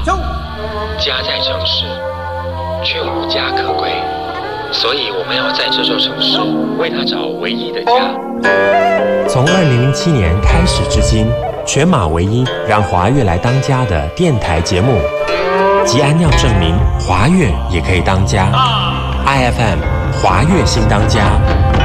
家在城市，却无家可归，所以我们要在这座城市为它找唯一的家。 从2007年开始至今，全马唯一让华乐来当家的电台节目，吉安要证明华乐也可以当家。IFM 华乐新当家。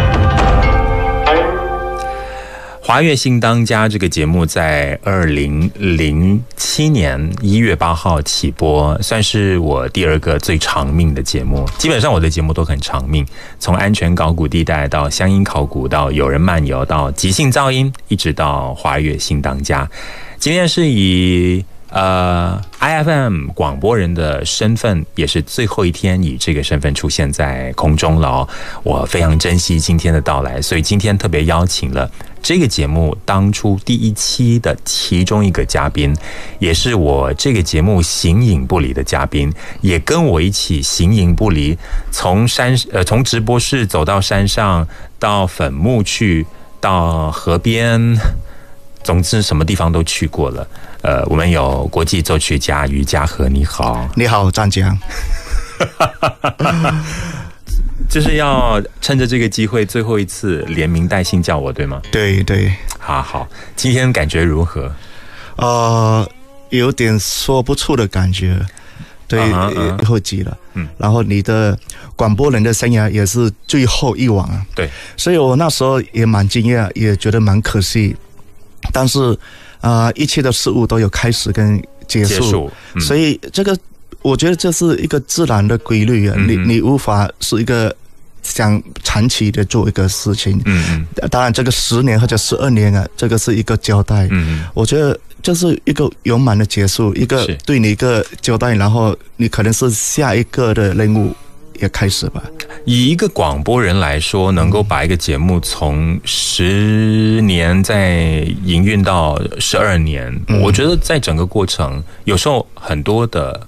华乐新当家这个节目在2007年1月8号起播，算是我第2个最长命的节目。基本上我的节目都很长命，从安全考古地带到乡音考古，到有人漫游，到即兴噪音，一直到华乐新当家。今天是以IFM 广播人的身份，也是最后一天以这个身份出现在空中了哦。我非常珍惜今天的到来，所以今天特别邀请了这个节目当初第1期的其中一个嘉宾，也是我这个节目形影不离的嘉宾，也跟我一起形影不离，从直播室走到山上，到坟墓去，到河边，总之什么地方都去过了。我们有国际作曲家于嘉禾，你好。 你好，湛江。 就是要趁着这个机会，最后一次连名带姓叫我，对吗？ 对对。 好，今天感觉如何？ 有点说不出的感觉。对，后期了。然后你的广播人的生涯也是最后一往啊。 对。所以我那时候也蛮惊讶，也觉得蛮可惜。但是一切的事物都有开始跟结束，所以这个我觉得这是一个自然的规律啊。你无法是一个想长期的做一个事情。当然这个10年或者12年啊，这个是一个交代。我觉得这是一个圆满的结束，一个对你一个交代，然后你可能是下一个的任务也开始吧。 以一个广播人来说，能够把一个节目从10年再营运到12年，我觉得在整个过程有时候很多的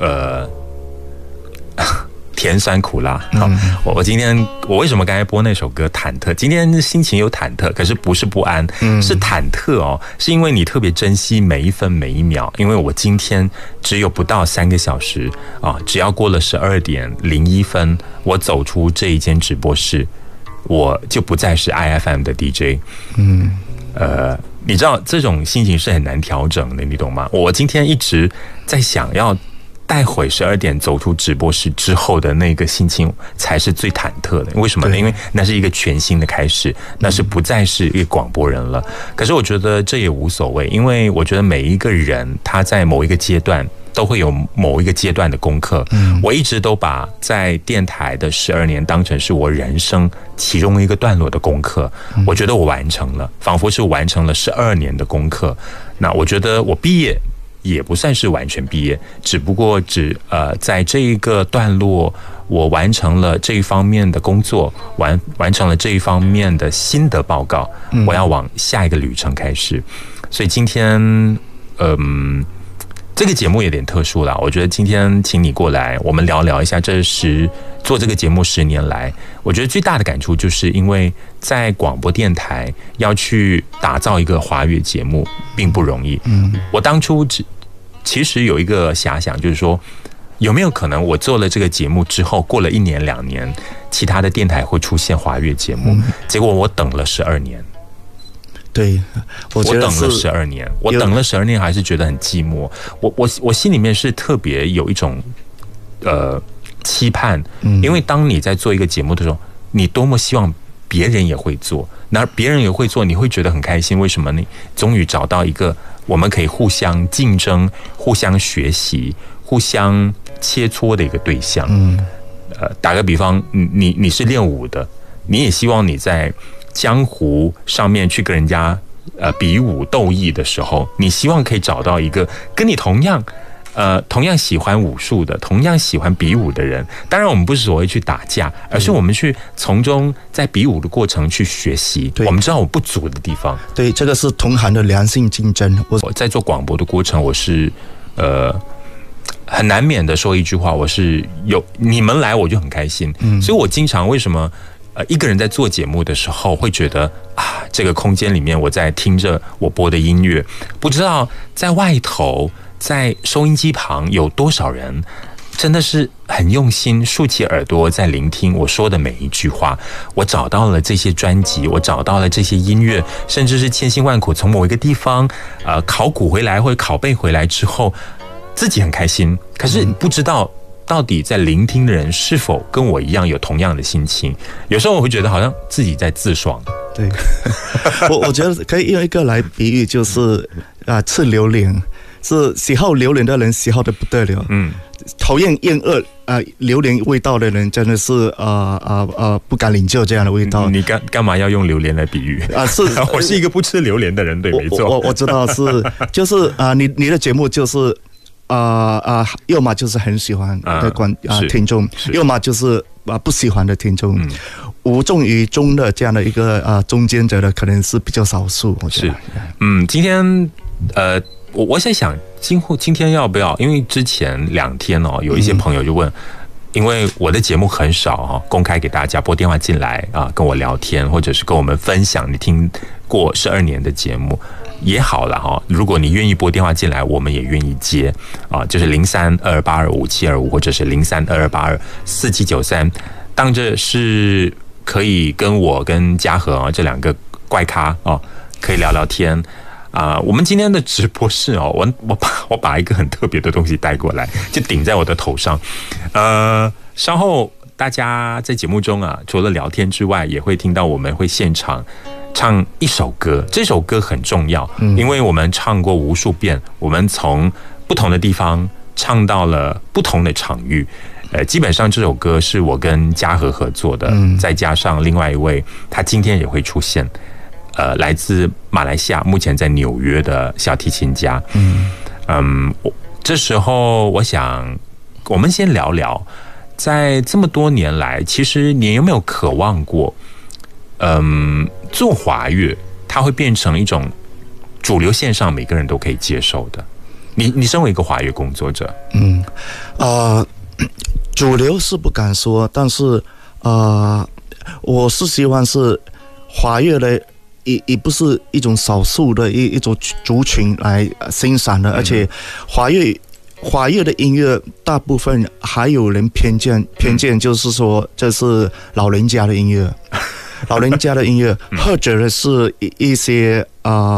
甜酸苦辣。我今天我为什么刚才播那首歌忐忑？今天心情有忐忑，可是不是不安，是忐忑哦，是因为你特别珍惜每一分每一秒。因为我今天只有不到3个小时啊，只要过了12点01分，我走出这一间直播室，我就不再是 IFM 的 DJ。你知道这种心情是很难调整的，你懂吗？我今天一直在想要待会12点走出直播室之后的那个心情才是最忐忑的。为什么呢？因为那是一个全新的开始，那是不再是一个广播人了。可是我觉得这也无所谓，因为我觉得每一个人他在某一个阶段都会有某一个阶段的功课。我一直都把在电台的12年当成是我人生其中一个段落的功课。我觉得我完成了，仿佛是完成了12年的功课。那我觉得我毕业也不算是完全毕业，只不过在这一个段落，我完成了这一方面的工作，完成了这一方面的心得报告，我要往下一个旅程开始。所以今天，这个节目有点特殊啦。我觉得今天请你过来，我们聊一下做这个节目10年来，我觉得最大的感触就是因为在广播电台要去打造一个华乐节目并不容易。我当初其实有一个遐想，就是说有没有可能我做了这个节目之后，过了1年2年，其他的电台会出现华乐节目？结果我等了12年。 对，我等了 12年，我等了12年，还是觉得很寂寞。我心里面是特别有一种期盼，因为当你在做一个节目的时候，你多么希望别人也会做，那别人也会做，你会觉得很开心。为什么呢？终于找到一个我们可以互相竞争、互相学习、互相切磋的一个对象。打个比方，你是练武的，你也希望你在江湖上面去跟人家比武斗艺的时候，你希望可以找到一个跟你同样喜欢武术的，同样喜欢比武的人。当然我们不是所谓去打架，而是我们去从中在比武的过程去学习，我们知道我不足的地方。 对，这个是同行的良性竞争。 我在做广播的过程，我是很难免的说一句话，我是你们来我就很开心。所以我经常为什么一个人在做节目的时候会觉得这个空间里面我在听着我播的音乐，不知道在外头在收音机旁有多少人真的是很用心竖起耳朵在聆听我说的每一句话。我找到了这些专辑，我找到了这些音乐，甚至是千辛万苦从某一个地方考古回来或者拷贝回来之后，自己很开心，可是不知道到底在聆听的人是否跟我一样有同样的心情。有时候我会觉得好像自己在自爽。 对，我觉得可以用一个来比喻，就是吃榴莲，是喜好榴莲的人喜好的不得了，讨厌厌恶榴莲味道的人真的是不敢领教这样的味道。 你干嘛要用榴莲来比喻是我是一个不吃榴莲的人，对，没错。 我知道就是你的节目就是要么就是很喜欢的听众，要么就是不喜欢的听众，无重于中的这样的一个中间者的可能是比较少数。我觉得是，今天我在想今天要不要，因为之前2天有一些朋友就问，因为我的节目很少公开给大家，拨电话进来跟我聊天，或者是跟我们分享你听过12年的节目也好了如果你愿意拨电话进来，我们也愿意接就是0322855725或者是0322824793，当着是可以跟我跟嘉禾这2个怪咖可以聊聊天。我们今天的直播室我把一个很特别的东西带过来，就顶在我的头上。稍后大家在节目中除了聊天之外，也会听到我们会现场唱一首歌。这首歌很重要，因为我们唱过无数遍，我们从不同的地方唱到了不同的场域。基本上这首歌是我跟嘉禾合作的，再加上另外一位，他今天也会出现。来自马来西亚，目前在纽约的小提琴家。这时候我想，我们先聊聊，在这么多年来，其实你有没有渴望过，做华乐，它会变成一种主流线上每个人都可以接受的？你身为一个华乐工作者， 主流是不敢说，但是我是希望是华乐的。也不是一种少数的一种族群来欣赏的，而且华乐的音乐大部分还有人偏见，就是说这是老人家的音乐，或者是一些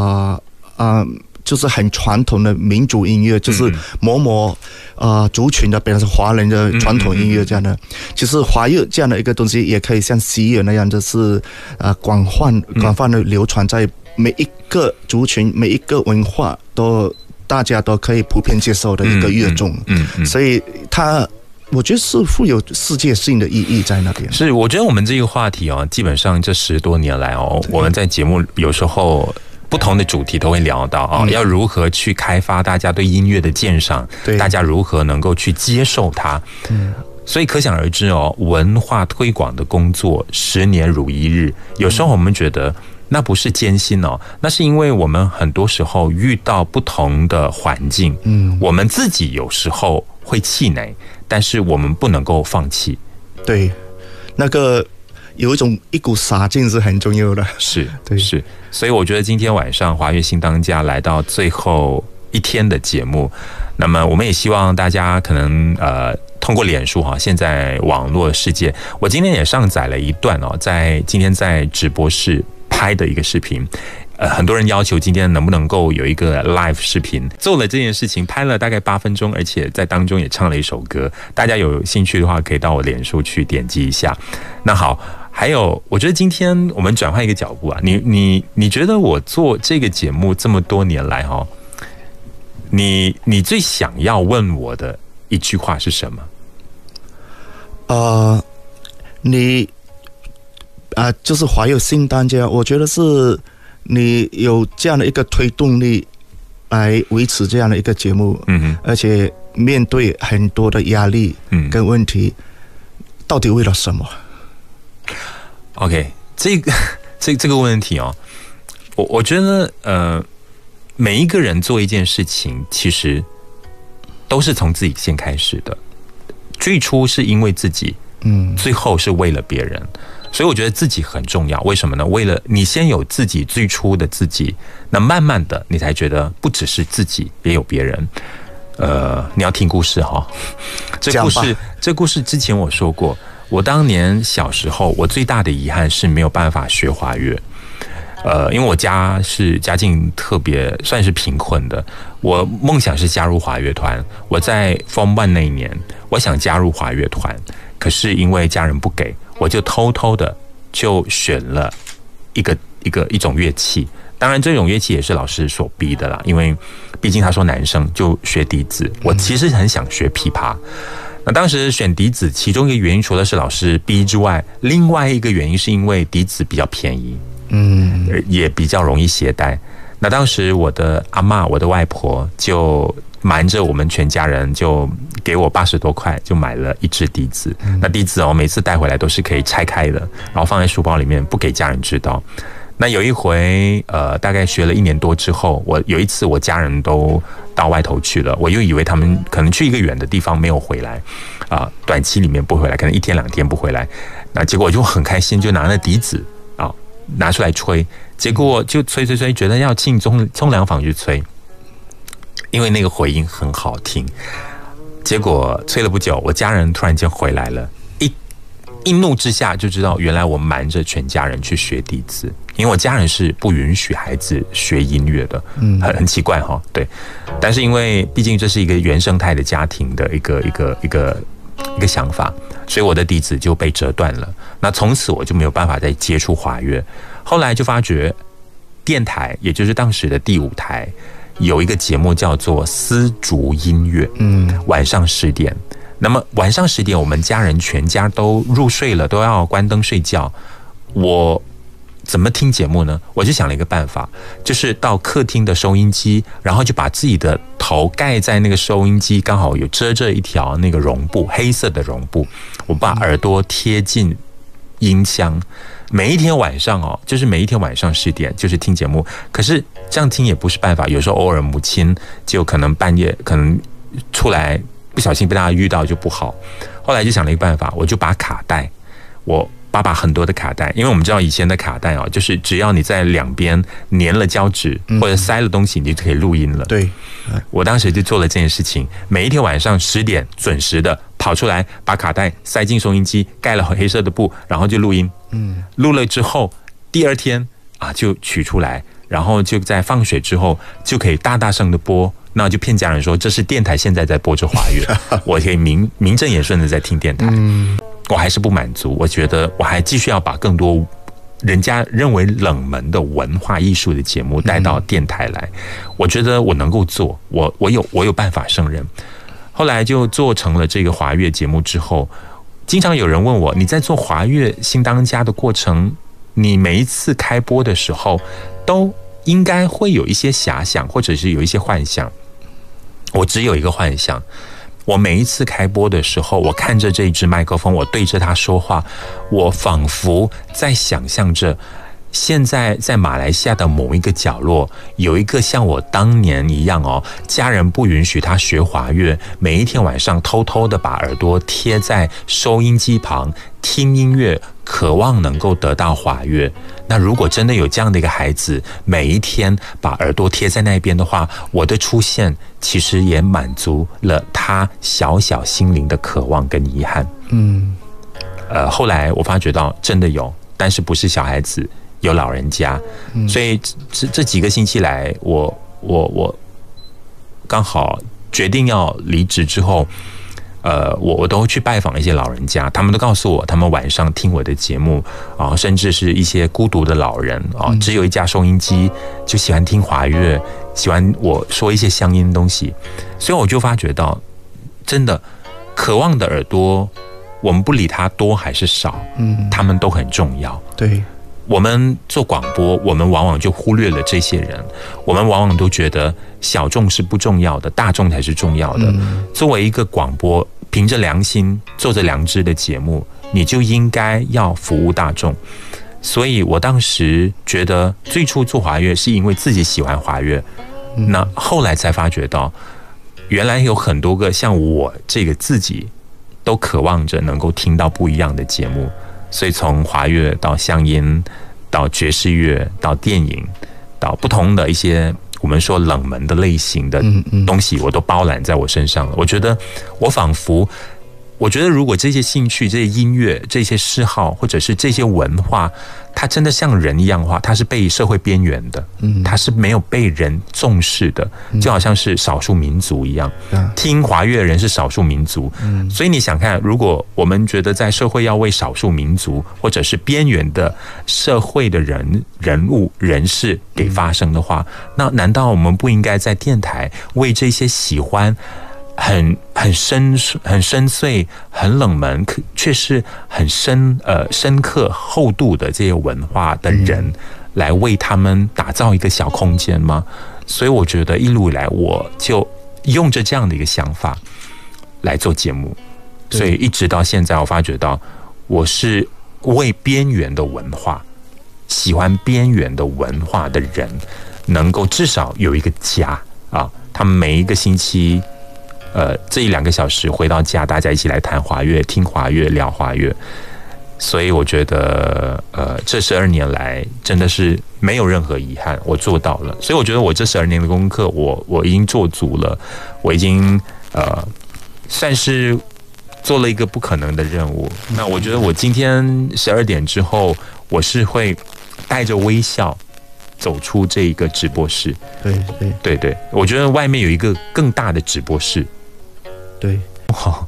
就是很传统的民族音乐，就是某族群的，比如说华人的传统音乐这样的。其实华乐这样的一个东西，也可以像西乐那样，就是广泛的流传在每一个族群、每一个文化大家都可以普遍接受的一个乐种。所以我觉得是富有世界性的意义在那边。 是，我觉得我们这个话题基本上这10多年来我们在节目有时候不同的主题都会聊到要如何去开发大家对音乐的鉴赏，大家如何能够去接受它。所以可想而知文化推广的工作10年如一日，有时候我们觉得那不是艰辛那是因为我们很多时候遇到不同的环境，我们自己有时候会气馁，但是我们不能够放弃。 对，那个有一股洒劲是很重要的。 是，所以我觉得今天晚上华乐新当家来到最后1天的节目，那么我们也希望大家可能通过脸书现在网络世界，我今天也上载了一段今天在直播室拍的一个视频。很多人要求今天能不能够有一个 live 视频，做了这件事情，拍了大概8分钟，而且在当中也唱了一首歌。大家有兴趣的话，可以到我脸书去点击一下。那好，还有，我觉得今天我们转换一个脚步你觉得我做这个节目这么多年来你最想要问我的一句话是什么？ 就是华乐新当家，我觉得是你有这样的一个推动力来维持这样的一个节目，而且面对很多的压力跟问题，到底为了什么 ？OK， 这个问题我觉得每一个人做一件事情，其实都是从自己先开始的。最初是因为自己，最后是为了别人。所以我觉得自己很重要，为什么呢？为了你先有自己最初的自己，那慢慢的你才觉得不只是自己，也有别人。 你要听故事哈？这故事之前我说过，我当年小时候，我最大的遗憾是没有办法学华乐。因为我家境特别算是贫困的，我梦想是加入华乐团。我在 Form 1那一年，我想加入华乐团，可是因为家人不给，我就偷偷的就选了一种乐器。当然，这种乐器也是老师所逼的啦，因为毕竟他说男生就学笛子，我其实很想学琵琶。那当时选笛子，其中一个原因除了是老师逼之外，另外一个原因是因为笛子比较便宜。也比较容易携带。那当时我的阿嬷、我的外婆就瞒着我们全家人，就给我80多块，就买了一支笛子。那笛子每次带回来都是可以拆开的，然后放在书包里面，不给家人知道。那有一回，大概学了1年多之后，有一次我家人都到外头去了，我又以为他们可能去一个远的地方没有回来，短期里面不回来，可能1天2天不回来。那结果我就很开心，就拿了笛子拿出来吹，结果就吹，觉得要进冲凉房去吹，因为那个回音很好听。结果吹了不久，我家人突然间回来了，一怒之下就知道原来我瞒着全家人去学笛子，因为我家人是不允许孩子学音乐的，很奇怪哈，对。但是因为毕竟这是一个原生态的家庭的一个想法，所以我的笛子就被折断了。那从此我就没有办法再接触华乐。后来就发觉电台，也就是当时的第5台，有一个节目叫做丝竹音乐，晚上10点。那么晚上10点，我们家人全家都入睡了，都要关灯睡觉。我怎么听节目呢？我就想了一个办法，就是到客厅的收音机，然后就把自己的头盖在那个收音机，刚好有遮着一条那个绒布，黑色的绒布，我把耳朵贴近音箱，每一天晚上就是每一天晚上10点就是听节目。可是这样听也不是办法，有时候偶尔母亲就可能半夜可能出来不小心被大家遇到就不好。后来就想了一个办法，我就把卡带，我把很多的卡带，因为我们知道以前的卡带就是只要你在两边粘了胶纸或者塞了东西，你就可以录音了。对，我当时就做了这件事情，每一天晚上10点准时的跑出来，把卡带塞进收音机，盖了黑色的布，然后就录音。录了之后，第2天就取出来，然后就在放学之后就可以大大声的播。那就骗家人说这是电台现在在播着华乐，我可以名正言顺的在听电台。我还是不满足，我觉得我还继续要把更多人家认为冷门的文化艺术的节目带到电台来。我觉得我能够做，我有办法胜任。后来就做成了这个华乐节目之后，经常有人问我，你在做华乐新当家的过程，你每一次开播的时候都应该会有一些遐想，或者是有一些幻想。我只有一个幻想，我每一次开播的时候，我看着这一支麦克风，我对着它说话，我仿佛在想象着现在在马来西亚的某一个角落，有一个像我当年一样家人不允许他学华乐，每一天晚上偷偷的把耳朵贴在收音机旁听音乐，渴望能够得到华乐。那如果真的有这样的一个孩子，每一天把耳朵贴在那边的话，我的出现其实也满足了他小小心灵的渴望跟遗憾。后来我发觉到真的有，但是不是小孩子，有老人家。所以这几个星期来，我刚好决定要离职之后，我都去拜访一些老人家，他们都告诉我，他们晚上听我的节目甚至是一些孤独的老人只有一架收音机，就喜欢听华乐，喜欢我说一些乡音的东西。所以我就发觉到，真的渴望的耳朵，我们不理他多还是少，他们都很重要。对。我们做广播，我们往往就忽略了这些人，我们往往都觉得小众是不重要的，大众才是重要的。作为一个广播，凭着良心做着良知的节目，你就应该要服务大众。所以我当时觉得最初做华乐是因为自己喜欢华乐，那后来才发觉到原来有很多个像我这个自己都渴望着能够听到不一样的节目。所以从华乐到乡音，到爵士乐，到电影，到不同的一些我们说冷门的类型的东西，我都包揽在我身上了。我觉得我仿佛。我觉得，如果这些兴趣、这些音乐、这些嗜好，或者是这些文化，它真的像人一样的话，它是被社会边缘的，它是没有被人重视的，就好像是少数民族一样。听华乐的人是少数民族，所以你想看，如果我们觉得在社会要为少数民族或者是边缘的社会的人物人士给发声的话，那难道我们不应该在电台为这些喜欢？很深邃、很冷门，却是很深刻、厚度的这些文化的人，来为他们打造一个小空间吗？所以我觉得一路以来，我就用着这样的一个想法来做节目，所以一直到现在，我发觉到我是为边缘的文化、喜欢边缘的文化的人，能够至少有一个家啊！他们每一个星期。这1-2个小时回到家，大家一起来谈华乐、听华乐、聊华乐，所以我觉得，这12年来真的是没有任何遗憾，我做到了。所以我觉得我这12年的功课，我已经做足了，我已经算是做了一个不可能的任务。那我觉得我今天12点之后，我是会带着微笑。走出这一个直播室，对，我觉得外面有一个更大的直播室， 对， 好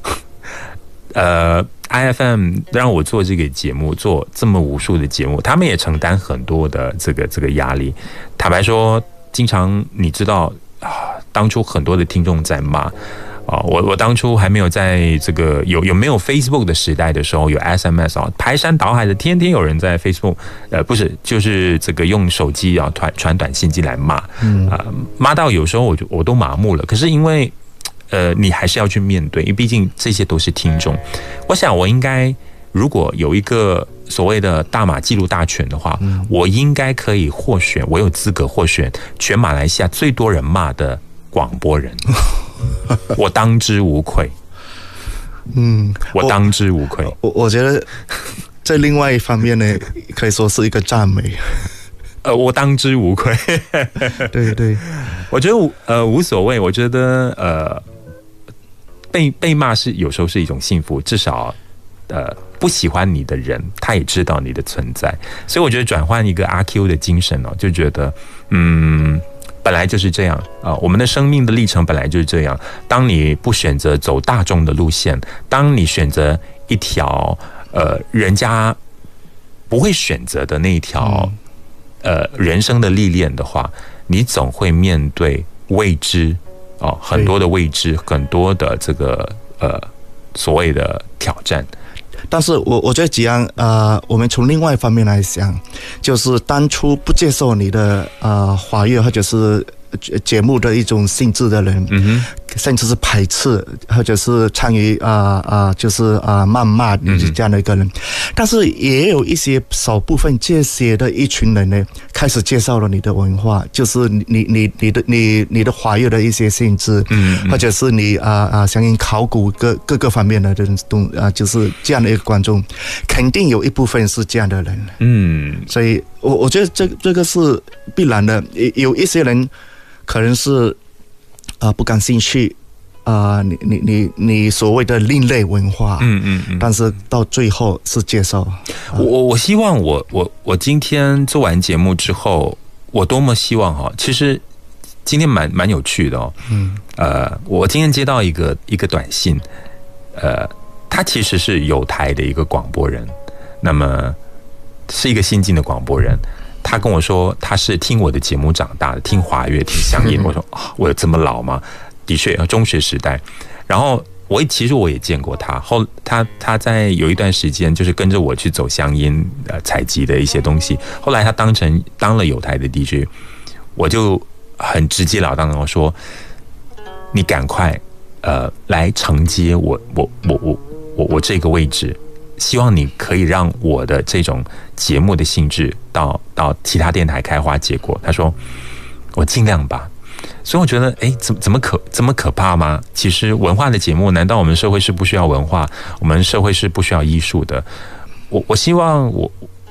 ，IFM 让我做这个节目，做这么无数的节目，他们也承担很多的这个压力。坦白说，经常你知道当初很多的听众在骂。我当初还没有在这个有没有 Facebook 的时代的时候，有 SMS 排山倒海的，天天有人在 Facebook， 不是就是这个用手机传短信进来骂，骂到有时候我都麻木了。可是因为你还是要去面对，因为毕竟这些都是听众。我想我应该如果有一个所谓的大马纪录大全的话，我应该可以获选，我有资格获选全马来西亚最多人骂的广播人。我当之无愧，我当之无愧。 我觉得在另外一方面呢，可以说是一个赞美。 我当之无愧。 对， 我觉得无所谓。我觉得被骂是有时候是一种幸福，至少不喜欢你的人他也知道你的存在，所以我觉得转换一个阿 Q 的精神就觉得本来就是这样我们的生命的历程本来就是这样。当你不选择走大众的路线，当你选择一条人家不会选择的那一条人生的历练的话，你总会面对未知很多的未知，很多的这个所谓的挑战。 但是我觉得吉安我们从另外一方面来想，就是当初不接受你的华乐或者是节目的一种性质的人，甚至是排斥或者是参与就是谩骂你这样的一个人，但是也有一些少部分这些的一群人呢，开始介绍了你的文化，就是你的华乐的一些性质，或者是你相应考古各个方面的这种就是这样的一个观众，肯定有一部分是这样的人，所以我觉得这个是必然的。有一些人可能是不感兴趣你所谓的另类文化，但是到最后是接受。 我希望我今天做完节目之后，我多么希望其实今天蛮有趣的我今天接到一个短信，他其实是有台的一个广播人，那么是一个新进的广播人。他跟我说他是听我的节目长大的，听华乐听乡音。我说我有这么老吗？的确中学时代。然后其实我也见过他，他在有一段时间就是跟着我去走乡音采集的一些东西。后来他当了有台的 DJ， 我就很直截了当的说，你赶快来承接我这个位置。希望你可以让我的这种节目的性质到其他电台开花结果。他说我尽量吧。所以我觉得怎么可怕吗？其实文化的节目，难道我们社会是不需要文化，我们社会是不需要艺术的？我希望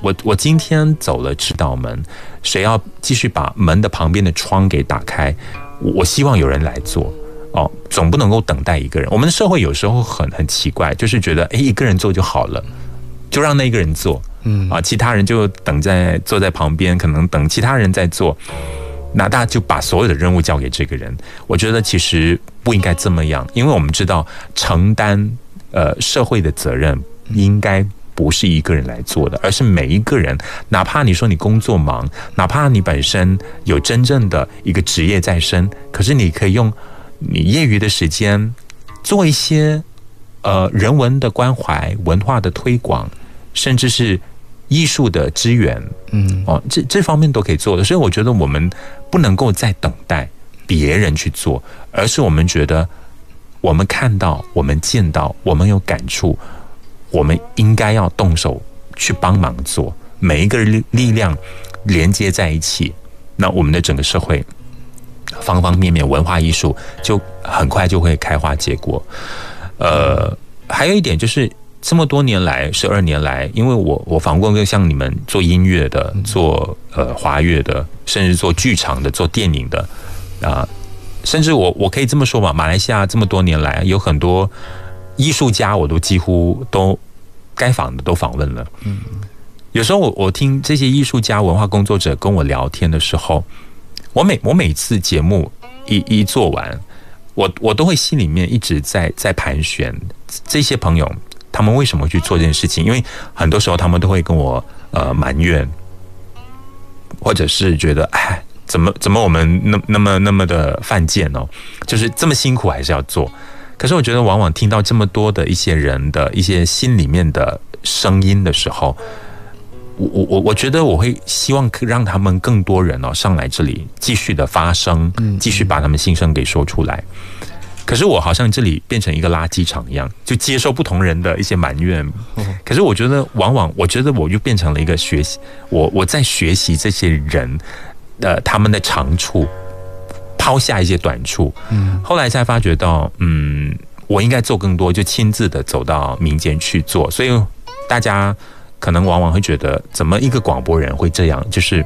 我今天走了指导门，谁要继续把门的旁边的窗给打开？我希望有人来做哦，总不能够等待一个人。我们的社会有时候很奇怪，就是觉得一个人做就好了，就让那个人做，其他人就坐在旁边，可能等其他人在做。那大家就把所有的任务交给这个人，我觉得其实不应该这么样，因为我们知道承担社会的责任应该不是一个人来做的，而是每一个人，哪怕你说你工作忙，哪怕你本身有真正的一个职业在身，可是你可以用你业余的时间做一些人文的关怀、文化的推广，甚至是艺术的支援，这方面都可以做的。所以我觉得我们不能够再等待别人去做，而是我们觉得我们看到、我们见到、我们有感触，我们应该要动手去帮忙做，每一个力量连接在一起，那我们的整个社会方方面面文化艺术就很快就会开花结果。还有一点就是这么多年来，12年来，因为我访问过像你们做音乐的、做华乐的，甚至做剧场的、做电影的甚至我可以这么说吧，马来西亚这么多年来有很多艺术家，我都几乎都该访的都访问了。有时候我听这些艺术家、文化工作者跟我聊天的时候，我每次节目一做完，我都会心里面一直在盘旋这些朋友他们为什么去做这件事情，因为很多时候他们都会跟我埋怨，或者是觉得怎么我们那么的犯贱哦，就是这么辛苦还是要做。可是我觉得往往听到这么多的一些人的一些心里面的声音的时候，我觉得我会希望让他们更多人上来这里继续的发声，继续把他们心声给说出来。可是我好像这里变成一个垃圾场一样，就接受不同人的一些埋怨。可是我觉得往往我觉得我就变成了一个学习，我在学习这些人他们的长处，抛下一些短处。后来才发觉到我应该做更多，就亲自的走到民间去做。所以大家可能往往会觉得，怎么一个广播人会这样？就是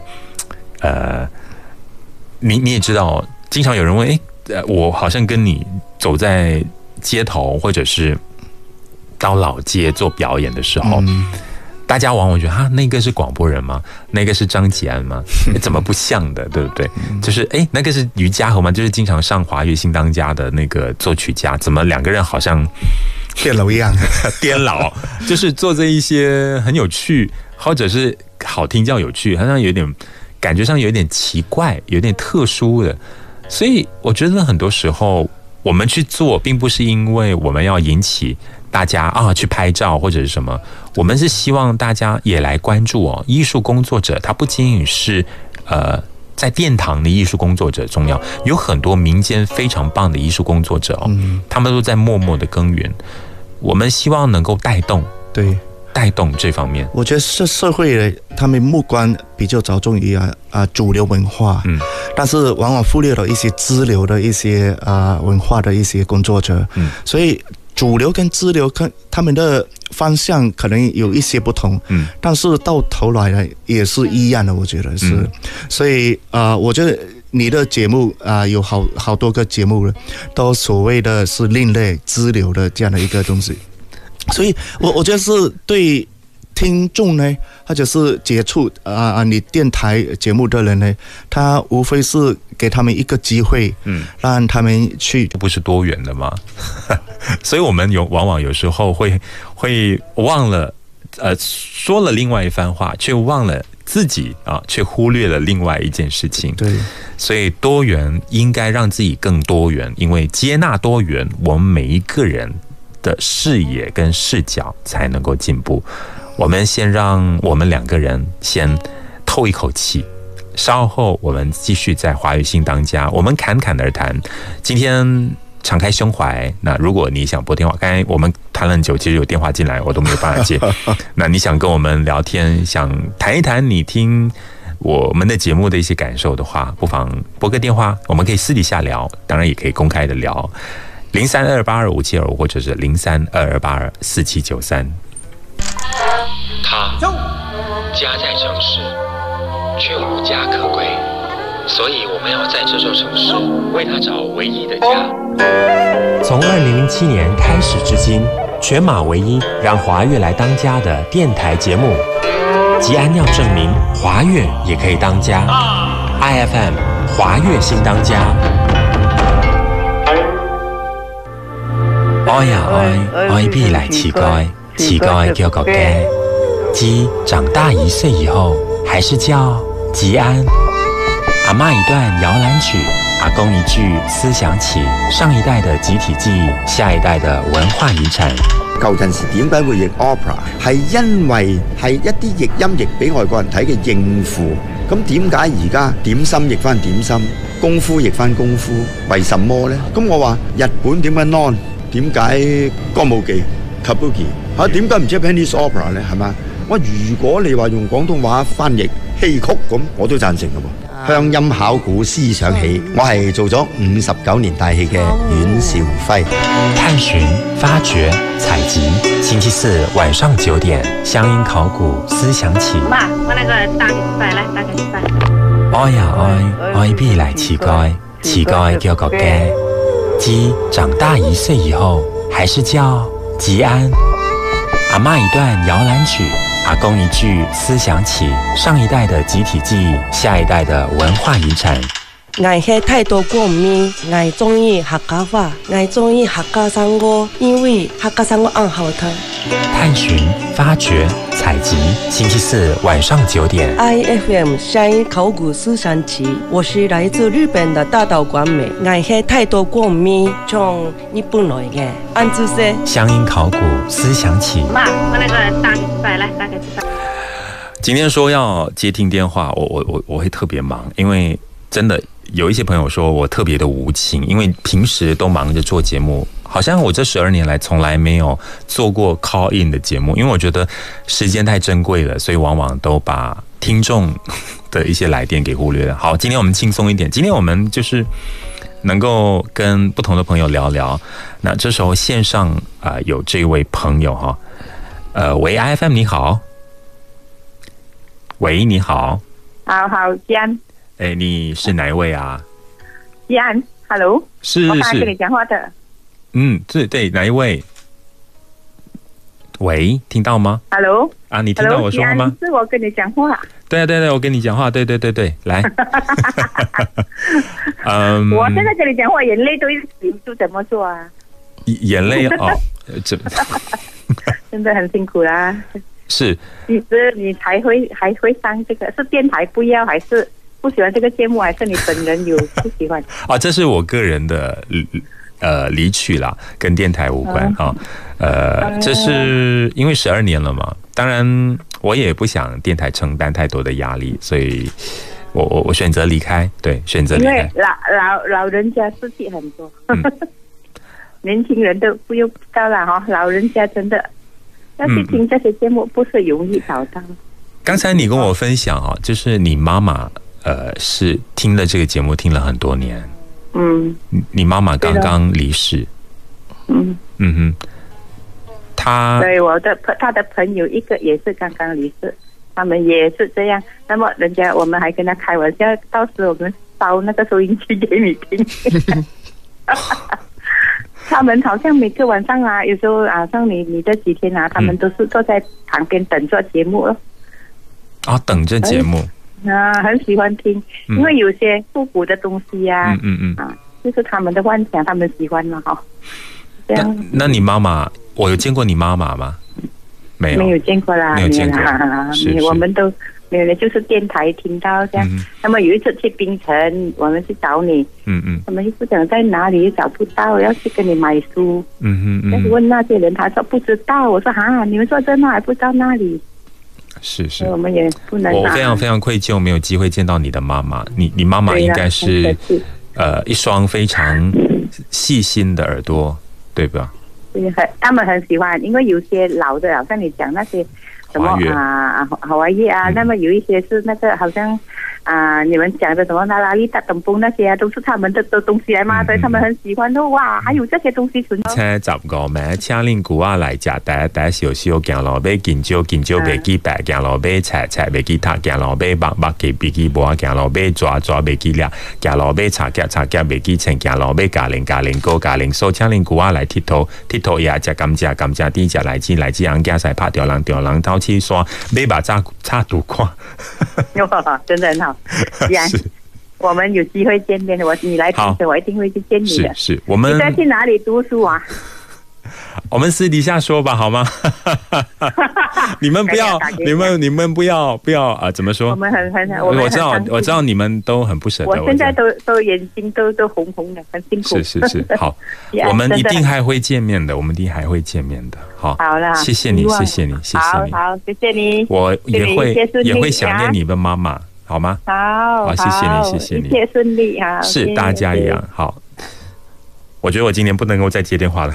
你也知道，经常有人问我好像跟你走在街头，或者是到老街做表演的时候，大家往往觉得那个是广播人吗？那个是张吉安吗？怎么不像的，对不对？就是那个是于嘉禾吗？就是经常上华乐新当家的那个作曲家，怎么两个人好像电脑一样？ 颠老就是做这一些很有趣，或者是好听叫有趣，好像有点感觉上有点奇怪，有点特殊的。所以我觉得很多时候我们去做，并不是因为我们要引起大家去拍照或者是什么，我们是希望大家也来关注艺术工作者，他不仅仅是在殿堂的艺术工作者重要，有很多民间非常棒的艺术工作者他们都在默默的耕耘。我们希望能够带动这方面。我觉得是社会的他们目光比较着重于主流文化，但是往往忽略了一些支流的一些文化的一些工作者，所以主流跟支流他们的方向可能有一些不同，但是到头来呢也是一样的，我觉得是。所以我觉得你的节目有好多个节目了，都所谓的是另类支流的这样的一个东西。所以我觉得是对听众呢，或者是接触你电台节目的人呢，他无非是给他们一个机会，让他们去， 不是多元的吗？所以我们往往有时候会忘了，说了另外一番话，却忘了自己却忽略了另外一件事情。 对， 所以多元应该让自己更多元，因为接纳多元，我们每一个人的视野跟视角才能够进步。我们先让我们两个人先透一口气，稍后我们继续在华语新当家，我们侃侃而谈。今天敞开胸怀，那如果你想拨电话，刚才我们谈了很久，其实有电话进来我都没有办法接。那你想跟我们聊天，想谈一谈你听我们的节目的一些感受的话，不妨拨个电话，我们可以私底下聊，当然也可以公开的聊。03282575或者是0322824793。 他家在城市，却无家可归，所以我们要在这座城市为他找唯一的家。 从2007年开始至今，全马唯一让华乐来当家的电台节目，吉安要证明华乐也可以当家。IFM 华乐新当家。愛呀愛，愛必來乞丐，乞丐叫個雞。雞長大1歲以後，還是叫吉安。阿嬷一段搖籃曲，阿公一句思想起，上一代的集體記憶，下一代的文化遺產。 舊陣時點解會譯 opera？ 係因為係一啲譯音譯俾外國人睇嘅應付。咁點解而家點心譯翻點心，功夫譯翻功夫？為什麼呢？咁我話日本點解 non？ 點解歌舞伎 kabuki 嚇？點解唔知 Japanese opera 呢？係嘛？我如果你話用廣東話翻譯戲曲咁，我都贊成嘅喎。鄉音考古思想起，我係做咗59年大戲嘅阮兆輝。 探尋、發掘、採集，星期四晚上9點，鄉音考古思想起。 媽，我那個大禮來，大禮拜。 愛呀愛，愛必來乞丐，乞丐叫個雞。雞長大1歲以後，還是叫吉安。阿嬷一段搖籃曲，阿公一句思想起，上一代的集體記憶，下一代的文化遺產。 我係態度國民，我中意客家話，我中意客家山歌，因為客家山歌很好聽。 探尋、發掘、採集，星期四晚上9點。 IFM 鄉音考古思想起，我是來自日本的大島廣美，我係態度國民，從日本來嘅。安住些。 鄉音考古思想起。 媽，我那個大禮拜來，大禮拜。 今天說要接聽電話，我會特別忙，因為真的有一些朋友說我特別的無情，因為平時都忙着做節目，好像我這12年來從來沒有做過 call in 的節目，因為我覺得時間太珍貴了，所以往往都把聽眾的一些來電給忽略了。好，今天我們輕鬆一點，今天我們就是能夠跟不同的朋友聊聊。那這時候線上有這位朋友哈，喂 IFM 你好，喂你好， 好，吉安。 哎，你是哪一位啊？ 吉安 ，Hello， 是我刚跟你講話的。 對，哪一位？喂，聽到嗎 ？Hello， 啊，你聽到我說話嗎？ 是我跟你講話。 對，我跟你講話，對，來。 我現在跟你講話，眼淚都流，就怎麼做啊？ 眼淚哦， 真的很辛苦啦。 是， 你還會上這個？是電台不要，還是不喜歡這個節目，還是你本人有不喜歡？ 啊，這是我個人的離去啦，跟電台無關啊。這是因為12年了嘛，當然我也不想電台承擔太多的壓力，所以我選擇離開。對，選擇離開。因為老人家事情很多，年輕人都不用到了哈，老人家真的。要去聽這些節目不是容易找到。 剛才你跟我分享啊，就是你媽媽是聽了這個節目聽了很多年。你媽媽剛剛離世。 對，他的朋友一個也是剛剛離世，他們也是這樣。那麼我們還跟他開玩笑，到時我們燒那個收音機給你聽。他們好像每個晚上啊，有時候像你這幾天啊，他們都是坐在旁邊等做節目咯。 等着節目。 很喜歡聽，因為有些復古的東西啊，就是他們的幻想，他們喜歡嘛，哈。 那你媽媽，我有見過你媽媽嗎？沒有見過啦， 沒有見過。 我們都沒有，就是電台聽到這樣。那麼有一次去檳城，我們去找你，他們又不講在哪裡，找不到，要去跟你買書。但是問那些人，他說不知道。我說你們說在那還不知道那裡。 是， 我們也不能。 我非常非常愧疚，沒有機會見到你的媽媽。你媽媽應該是一雙非常細心的耳朵，對吧？ 對，他們很喜歡，因為有些老的，好像你講那些什麼華語啊，那麼有一些是那個好像你们讲的什么拉力大等风那些都是他们的东西来嘛，所以他们很喜欢的。哇，还有这些东西存在。 請15名，請恁姑仔來食，第小小行路尾見招袂記白，行路尾菜袂記讀，行路尾目袂記無，行路尾抓袂記掠，行路尾擦腳袂記清，行路尾咖喱糕咖喱酥，請恁姑仔來佚佗也食甘蔗啲食來支紅夾菜拍條人頭起山，尾巴插肚看。 真的很好。我们有机会见面，你来平时我一定会去见你的。 是，我们你在去哪里读书啊？ 我们私底下说吧，好吗？你们不要，你们不要怎么说？ 我们很， 我知道你们都很不舍得。 我现在都眼睛都红红的，很辛苦。 是，好，我们一定还会见面的，好啦， 谢谢你。 好，谢谢你。 我也会想念你的妈妈。好吗？ 好， 谢谢你， 一切顺利啊！ 是大家一样好。我觉得我今天不能够再接电话了，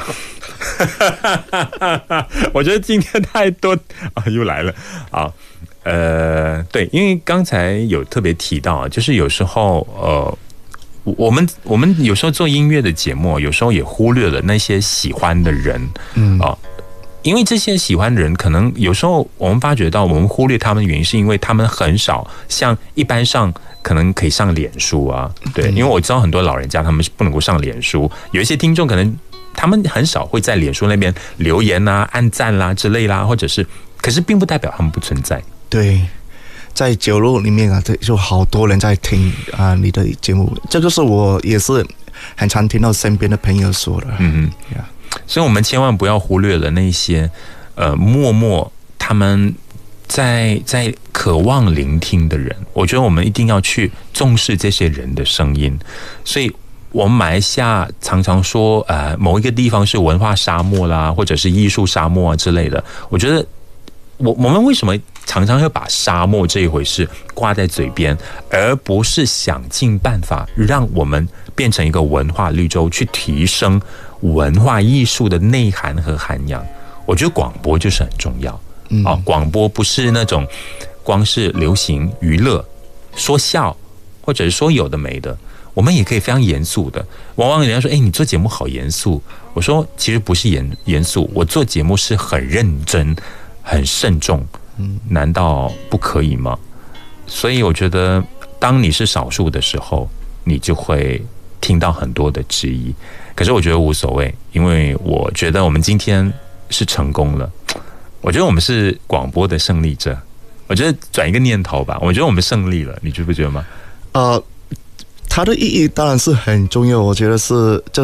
我觉得今天太多又来了啊。对，因为刚才有特别提到，就是有时候我们有时候做音乐的节目，有时候也忽略了那些喜欢的人，因为这些喜欢的人，可能有时候我们发觉到，我们忽略他们的原因，是因为他们很少像一般上可能可以上脸书啊。对，因为我知道很多老人家他们是不能够上脸书，有一些听众可能他们很少会在脸书那边留言啊、按赞啦之类啦，或者是，可是并不代表他们不存在。 对，在酒楼里面啊，就好多人在听你的节目，这个是我也是很常听到身边的朋友说的。 所以我们千万不要忽略了那些默默他们在渴望聆听的人。我觉得我们一定要去重视这些人的声音。所以我们马来西亚常常说某一个地方是文化沙漠啦，或者是艺术沙漠啊之类的。我觉得我们为什么常常会把沙漠这一回事挂在嘴边，而不是想尽办法让我们变成一个文化绿洲，去提升文化艺术的内涵和涵养？我觉得广播就是很重要。广播不是那种光是流行娱乐说笑，或者是说有的没的，我们也可以非常严肃的。往往人家说你做节目好严肃，我说其实不是严肃，我做节目是很认真很慎重，难道不可以吗？所以我觉得当你是少数的时候，你就会听到很多的质疑，可是我觉得无所谓，因为我觉得我们今天是成功了，我觉得我们是广播的胜利者。我觉得转一个念头吧，我觉得我们胜利了，你觉不觉得吗？ 它的意义当然是很重要，我觉得是这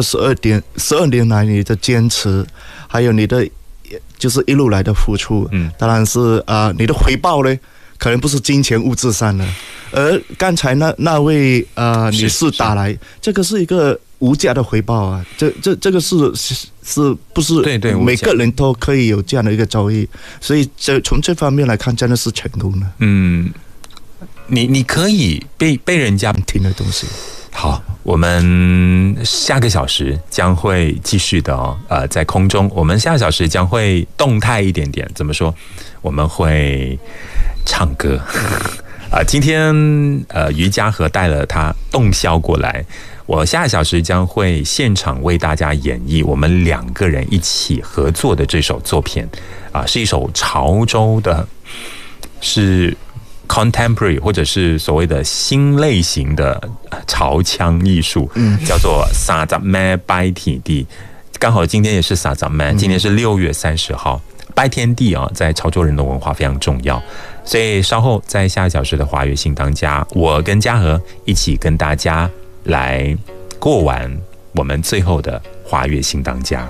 12年来你的坚持，还有你的就是一路来的付出，当然是你的回报呢，可能不是金钱物质上的，而刚才那位女士打来，这个是一个无价的回报啊，这个是不是对每个人都可以有这样的一个遭遇，所以从这方面来看，真的是成功了。 你可以被人家听的东西。 好，我们下个小时将会继续的在空中，我们下个小时将会动态一点点。怎么说？我们会唱歌今天于嘉禾带了他洞箫过来，我下个小时将会现场为大家演绎我们2个人一起合作的这首作品是一首潮州的，是contemporary 或者是所谓的新类型的潮腔艺术，叫做30咩拜天地。刚好今天也是30咩，今天是6月30号，拜天地在潮州人的文化非常重要。所以稍后在下个小时的华语新当家，我跟嘉禾一起跟大家来过完我们最后的华语新当家。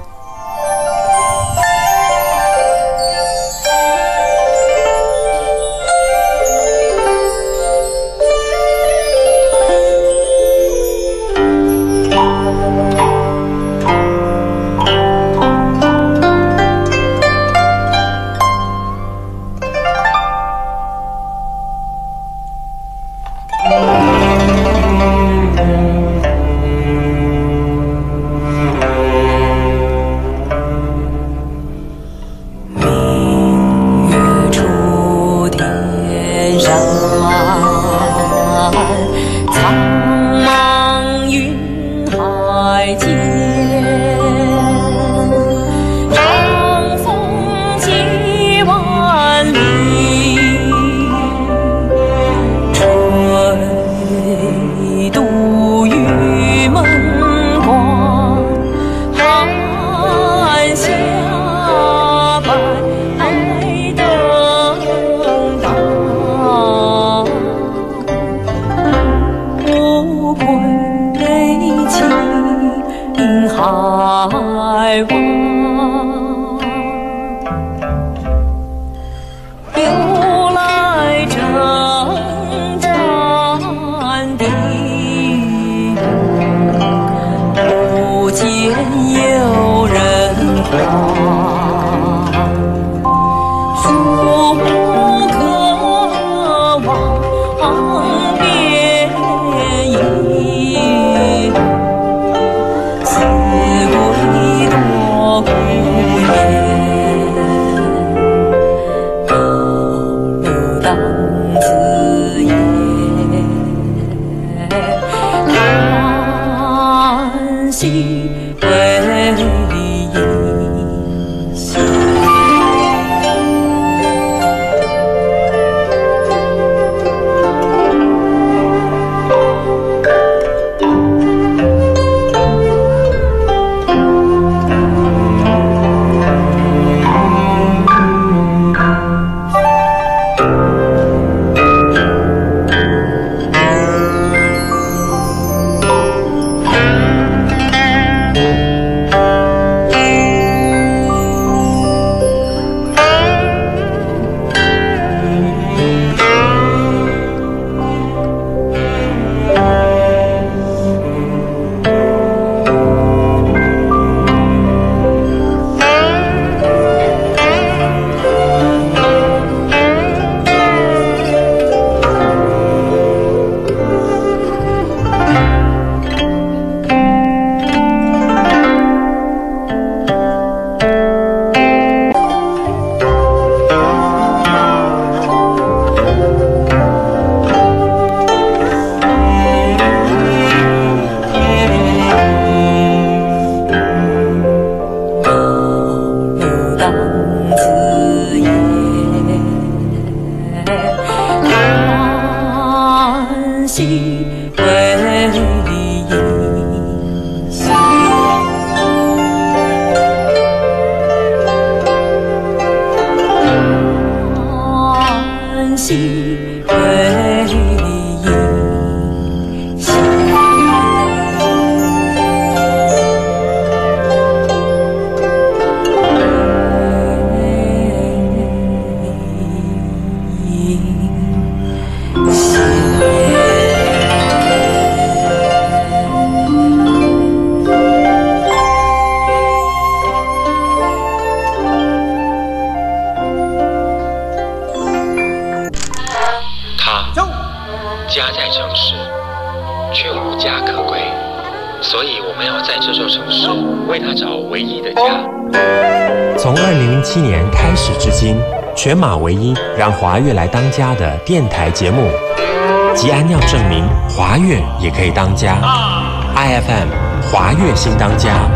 家在城市，却无家可归，所以我们要在这座城市为他找唯一的家。 从2007年开始至今，全马唯一让华乐来当家的电台节目，吉安要证明华乐也可以当家。IFM 华乐新当家，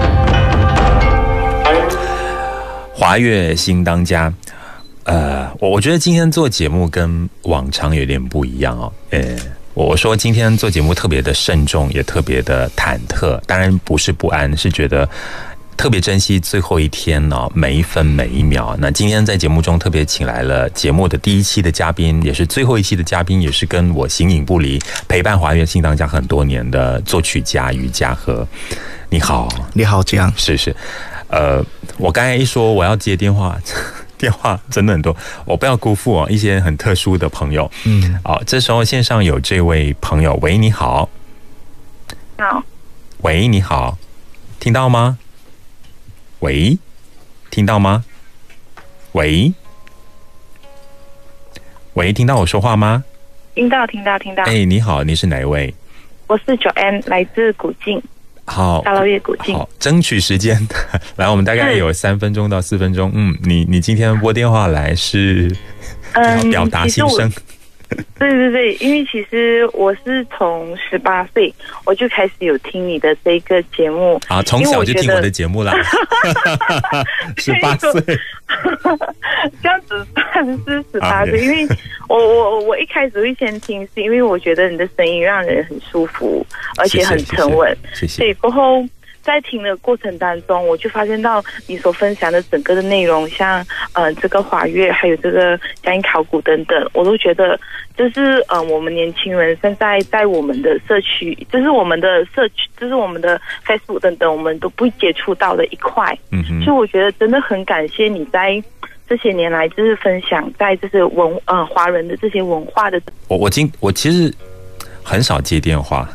华乐新当家。我觉得今天做节目跟往常有点不一样哦。我说今天做节目特别的慎重，也特别的忐忑。当然不是不安，是觉得特别珍惜最后一天呢，每一分每一秒。那今天在节目中特别请来了节目的第一期的嘉宾，也是最后一期的嘉宾，也是跟我形影不离，陪伴华乐新当家很多年的作曲家于嘉禾。你好， 你好，这样是。我刚才一说我要接电话。电话真的很多，我不要辜负一些很特殊的朋友。这时候线上有这位朋友，喂，你好。 好。 喂，你好，听到吗？喂，听到吗？喂，听到我说话吗？ 听到。 你好，你是哪一位？ 我是 Joanne， 来自古晋。 好， 大老爷古晋。 好，争取时间，来，我们大概有3分钟到4分钟。你今天拨电话来是要表达心声。 对，因为其实我是从18岁我就开始有听你的这个节目啊，从小就听我的节目啦。18岁， 这样子算是18岁，因为我一开始会先听，是因为我觉得你的声音让人很舒服，而且很沉稳， 谢谢。 所以过后在听的过程当中，我就发现到你所分享的整个的内容，像这个华乐，还有这个家音考古等等，我都觉得就是我们年轻人现在在我们的社区，就是我们的社区，就是我们的 Facebook 等等，我们都不接触到的一块。所以我觉得真的很感谢你在这些年来就是分享在这些华人的这些文化的。 我其实很少接电话。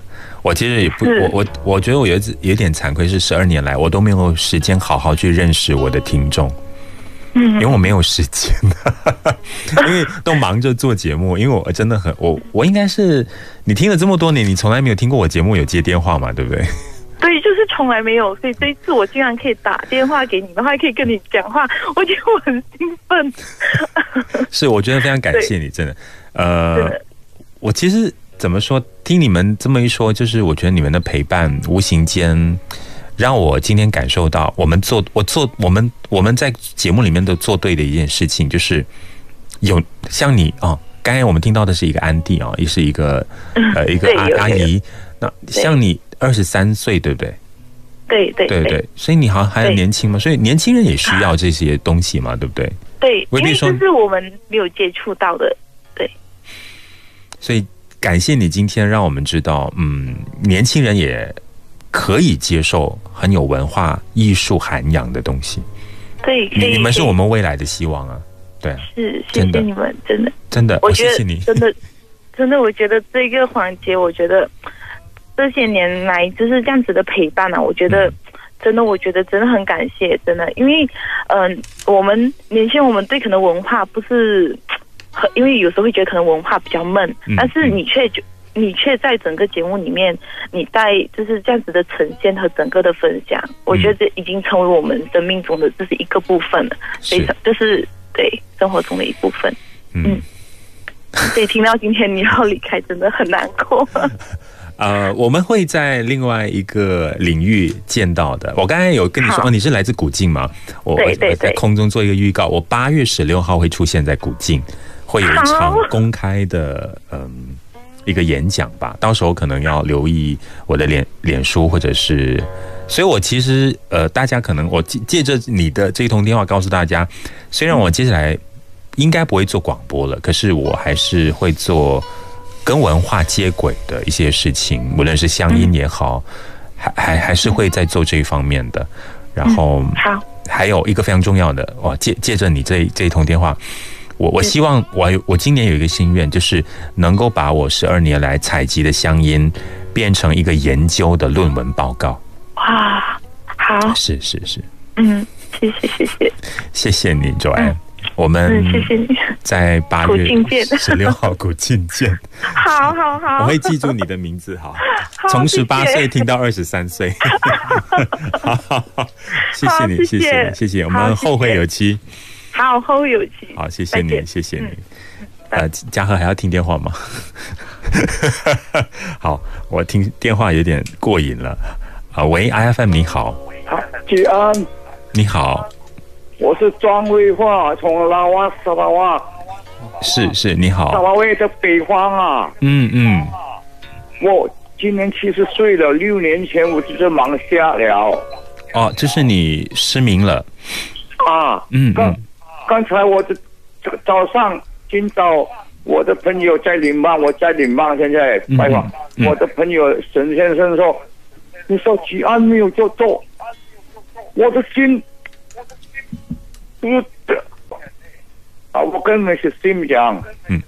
我其实也不，我觉得我有点惭愧，是12年来我都没有时间好好去认识我的听众。因为我没有时间，因为都忙着做节目。因为我真的我应该是你听了这么多年，你从来没有听过我节目有接电话嘛，对不对？ 对，就是从来没有，所以这一次我竟然可以打电话给你们，还可以跟你讲话，我觉得我很兴奋。 是，我觉得非常感谢你，真的。我其实怎么说，听你们这么一说，就是我觉得你们的陪伴，无形间让我今天感受到，我们在节目里面都做对的一件事情，就是有像你哦，刚才我们听到的是一个安迪哦，也是一个阿姨，那像你23岁，对不对？对，所以你好像还很年轻嘛，所以年轻人也需要这些东西嘛，对不对？ 对，因为这是我们没有接触到的，对。 所以感谢你今天让我们知道，年轻人也可以接受很有文化艺术涵养的东西。 对， 你们是我们未来的希望啊！对， 是，谢谢你们，真的， 我谢谢你， 真的，我觉得这个环节，我觉得这些年来就是这样子的陪伴啊，我觉得真的很感谢，真的，因为我们年轻人，我们对可能文化不是很，因为有时候会觉得可能文化比较闷，但是你却在整个节目里面，你带就是这样子的呈现和整个的分享，我觉得这已经成为我们生命中的这是一个部分了，非常就是对生活中的一部分。所以听到今天你要离开，真的很难过。 我们会在另外一个领域见到的。我刚才有跟你说，你是来自古晋吗？我在空中做一个预告，我8月16号会出现在古晋，会有一场公开的一个演讲吧，到时候可能要留意我的脸书或者是，所以我其实大家可能我借着你的这一通电话告诉大家，虽然我接下来应该不会做广播了，可是我还是会做跟文化接轨的一些事情，无论是乡音也好，还是会在做这一方面的。然后还有一个非常重要的，借着你这一通电话。我希望我今年有一个心愿，就是能够把我12年来采集的乡音变成一个研究的论文报告。 哇，好， 是， 谢谢你，周安。我们谢谢你， 在8月16号古晋见。 好， 我会记住你的名字，好，从18岁听到23岁。好，谢谢，我们后会有期。 好，后会有期。 好，谢谢你。嘉禾还要听电话吗？好，我听电话有点过瘾了。喂 ，IFM 你好。 好，吉安。 你好。 我是庄卫华，从拉瓦沙拉瓦。 是，你好。 沙拉瓦的北方啊。我今年70岁了，6年前我就是盲瞎了。 哦，就是你失明了。 刚才我的早上今早我的朋友在领棒，我在领棒，现在拜访我的朋友沈先生说，你说吉安没有就做，我的心我跟Mr. Sim 讲，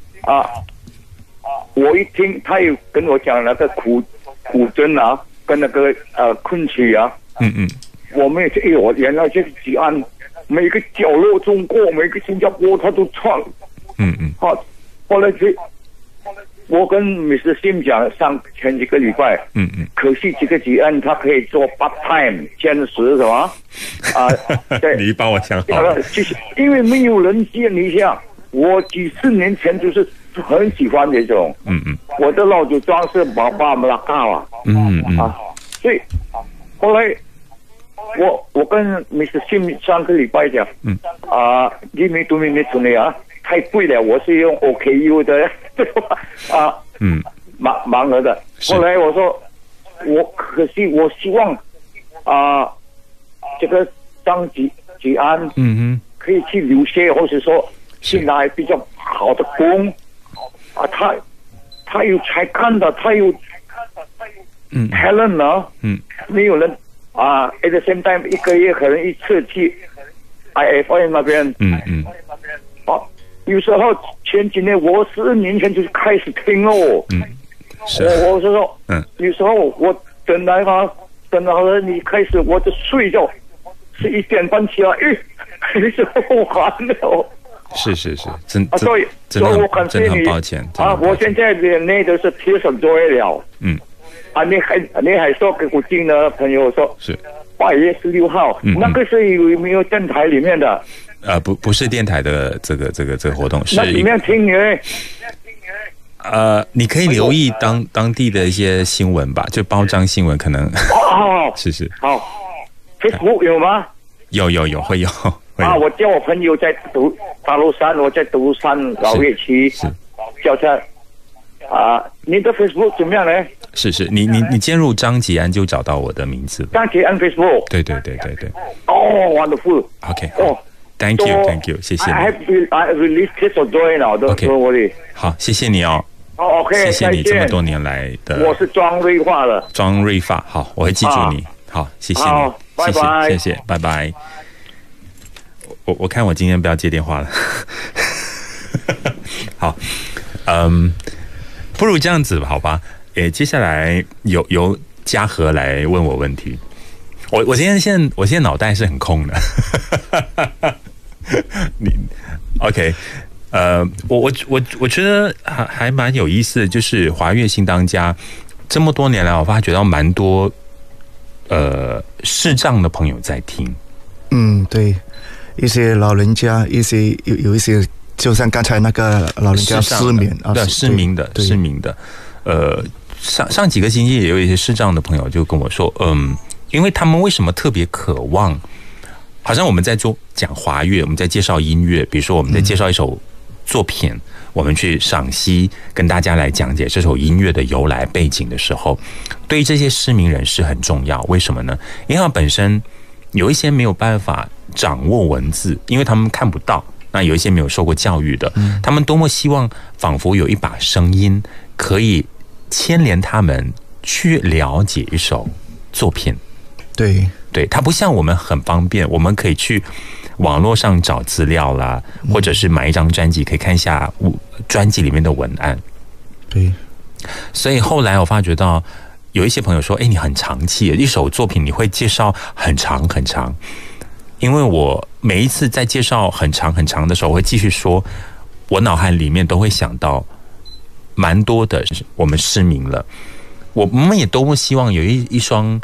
我一听他有跟我讲那个古筝啊，跟那个昆曲啊，我们也我原来就是吉安。每个角落中国，每个新加坡他都唱，好，后来我跟Mr. Sim 讲，前几个礼拜，可惜这个吉安他可以做 part time 兼职是吧？对， 你帮我想好了， 就是因为没有人见一下，我几十年前就是很喜欢这种，我的老祖宗是巴拉卡啊，所以后来。我跟Mr. Sim 上个礼拜讲，因为对面没出来啊，太贵了，我是用 OKU 的盲盒的。后来我说，可惜我希望这个张吉安可以去留学，或者说去拿比较好的工他有才干的，他有talent 呢，没有人。at the same time 一个月可能一次去 IFM 那边，有时候前几年我12年前就开始听哦， 我是说，有时候我等来了你开始我就睡觉，11点半起来，你是不完了。 是，真的我感谢你， 真的很抱歉啊！我现在连那都是贴上作业了。你还说给我进的朋友说是 8月16号，那个是有没有电台里面的？ 不是电台的这个活动，是那里面听你。 你可以留意当地的一些新闻吧，就报章新闻可能。是。 好 ，Facebook 有吗？ 有会有。 我叫我朋友在大陆山，我在独山老乐区，叫他你的 Facebook 怎么样呢？ 是，你兼入张吉安就找到我的名字了。 张吉安 Facebook。对。 wonderful。OK。Thank you， 谢谢你。 I release Tears of Joy now， don't worry。 好，谢谢你哦。 OK， 谢谢你这么多年来的。 我是庄瑞发的。 庄瑞发，好，我会记住你。好，谢谢你， 拜拜， 谢谢，拜拜。我看我今天不要接电话了。好，不如这样子好吧？接下来由嘉禾来问我问题。我现在脑袋是很空的。你 OK？ 我觉得还蛮有意思的，就是华乐新当家这么多年来，我发觉到蛮多视障的朋友在听。 对。一些老人家，有一些，就像刚才那个老人家失眠失明的，上几个星期也有一些视障的朋友就跟我说，因为他们为什么特别渴望，好像我们在讲华乐，我们在介绍音乐，比如说我们在介绍一首作品，我们去赏析，跟大家来讲解这首音乐的由来背景的时候，对于这些失明人士很重要。为什么呢？因为他本身有一些没有办法掌握文字，因为他们看不到，那有一些没有受过教育的，他们多么希望仿佛有一把声音可以牵连他们去了解一首作品。对，它不像我们很方便，我们可以去网络上找资料啦，或者是买一张专辑可以看一下专辑里面的文案。 对， 所以后来我发觉到有一些朋友说，你很长气，一首作品你会介绍很长很长。因为我每一次在介绍很长很长的时候，我会继续说，我脑海里面都会想到蛮多的我们失明了，我们也多么希望有一双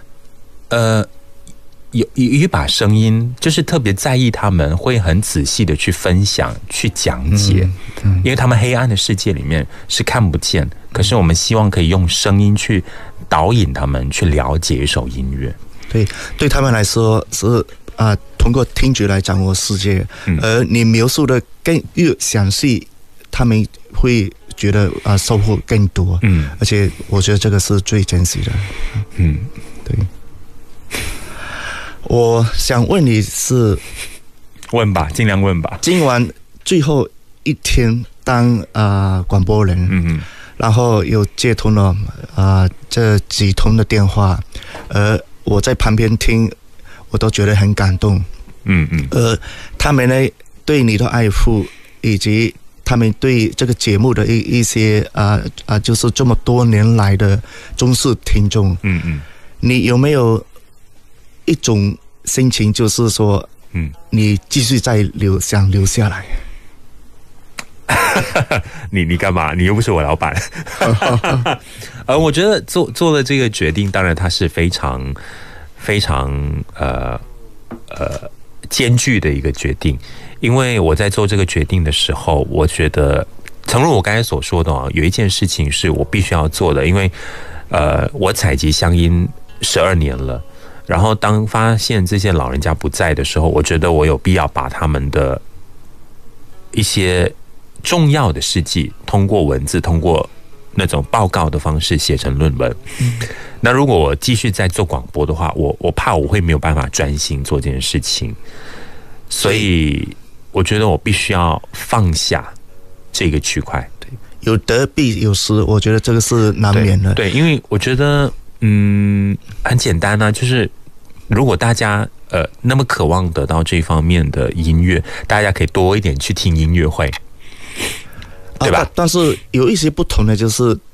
有一把声音，就是特别在意他们，会很仔细的去分享去讲解，因为他们黑暗的世界里面是看不见，可是我们希望可以用声音去导引他们去了解一首音乐。 对他们来说是通过听觉来掌握世界，而你描述的更越详细，他们会觉得收获更多。而且我觉得这个是最珍惜的。对。我想问你是， 问吧，尽量问吧。 今晚最后一天当广播人，然后又接通了这几通的电话，我在旁边听，我都觉得很感动。他们呢对你的爱护，以及他们对这个节目的一些就是这么多年来的忠实听众。你有没有一种心情，就是说，你继续想留下来？ 你干嘛？你又不是我老板。我觉得做了这个决定，当然它是非常非常艰巨的一个决定，因为我在做这个决定的时候，我觉得，诚如我刚才所说的有一件事情是我必须要做的，因为我采集乡音12年了。然后当发现这些老人家不在的时候，我觉得我有必要把他们的一些重要的事迹通过文字，通过那种报告的方式写成论文。那如果我继续在做广播的话，我怕我会没有办法专心做这件事情，所以我觉得我必须要放下这个区块。 有得必有失，我觉得这个是难免的。 对，因为我觉得很简单啊，就是如果大家那么渴望得到这方面的音乐，大家可以多一点去听音乐会，对吧？ 但是有一些不同的，就是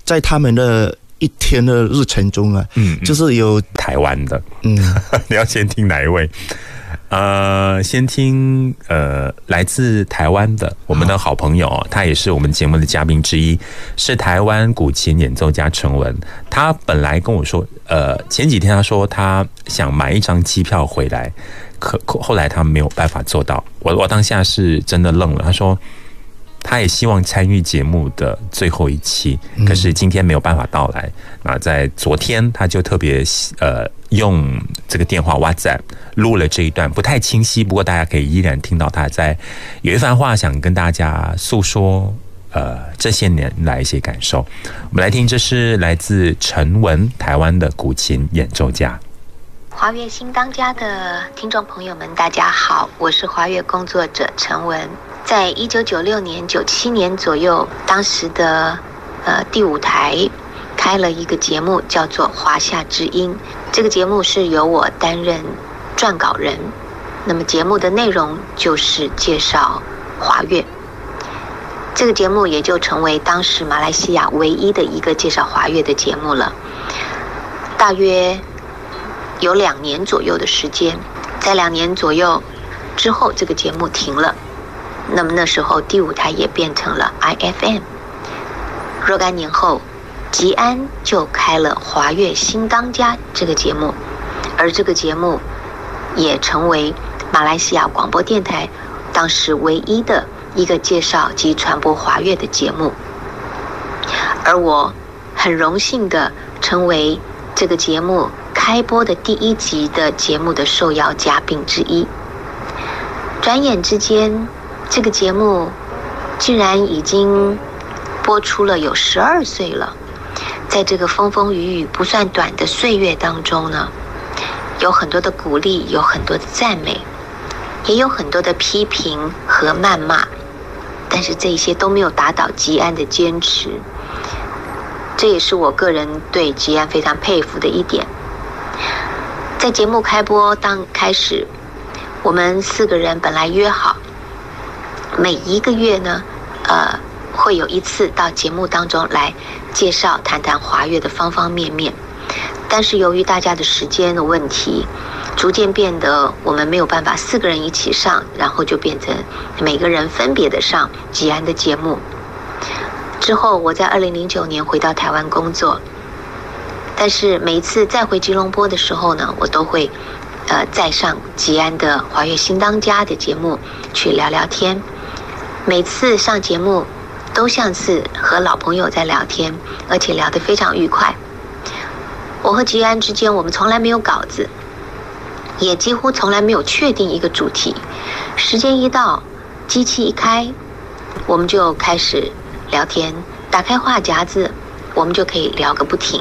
在他们的一天的日程中啊，就是有台湾的，你要先听哪一位？先听来自台湾的我们的好朋友，他也是我们节目的嘉宾之一，是台湾古琴演奏家陈文。他本来跟我说，前几天他说他想买一张机票回来，后来他没有办法做到。我当下是真的愣了。他说他也希望参与节目的最后一期，可是今天没有办法到来。那在昨天他就特别用这个电话 WhatsApp 录了这一段，不太清晰，不过大家可以依然听到他在有一番话想跟大家诉说这些年来一些感受。我们来听，这是来自陈文，台湾的古琴演奏家。 华乐新当家的听众朋友们，大家好，我是华乐工作者陈文。在1996年、97年左右，当时的第5台开了一个节目，叫做《华夏之音》。这个节目是由我担任撰稿人，那么节目的内容就是介绍华乐。这个节目也就成为当时马来西亚唯一的一个介绍华乐的节目了。大约有2年左右的时间，在2年左右之后，这个节目停了。那么那时候第5台也变成了 IFM。若干年后，吉安就开了《华乐新当家》这个节目，而这个节目也成为马来西亚广播电台当时唯一的一个介绍及传播华乐的节目。而我很荣幸的成为这个节目开播的第1集的节目的受邀嘉宾之一。转眼之间，这个节目竟然已经播出了有12岁了。在这个风风雨雨不算短的岁月当中呢，有很多的鼓励，有很多的赞美，也有很多的批评和谩骂，但是这些都没有打倒吉安的坚持。这也是我个人对吉安非常佩服的一点。在节目开播开始，我们4个人本来约好每1个月呢会有1次到节目当中来介绍谈谈华乐的方方面面，但是由于大家的时间的问题，逐渐变得我们没有办法4个人一起上，然后就变成每个人分别的上吉安的节目。之后我在2009年回到台湾工作，但是每一次再回吉隆坡的时候呢，我都会再上吉安的华乐新当家的节目去聊聊天。每次上节目都像是和老朋友在聊天，而且聊得非常愉快。我和吉安之间，我们从来没有稿子，也几乎从来没有确定一个主题。时间一到，机器一开，我们就开始聊天，打开话匣子，我们就可以聊个不停。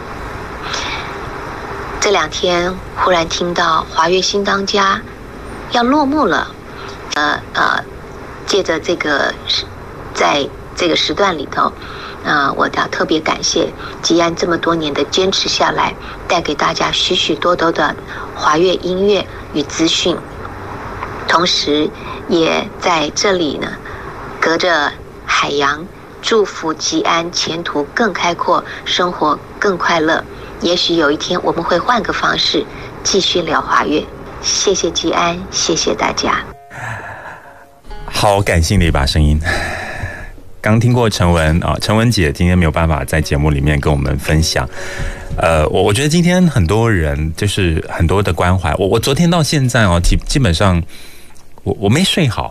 这2天忽然听到华乐新当家要落幕了，借着这个在这个时段里头，我要特别感谢吉安这么多年的坚持下来，带给大家许许多多的华乐音乐与资讯。同时也在这里呢，隔着海洋祝福吉安前途更开阔，生活更快乐。也许有一天我们会换个方式继续聊华乐。谢谢吉安，谢谢大家。 好感性的一把声音。刚听过陈文啊，陈文姐今天没有办法在节目里面跟我们分享。我觉得今天很多人就是很多的关怀。我昨天到现在哦，基本上我没睡好。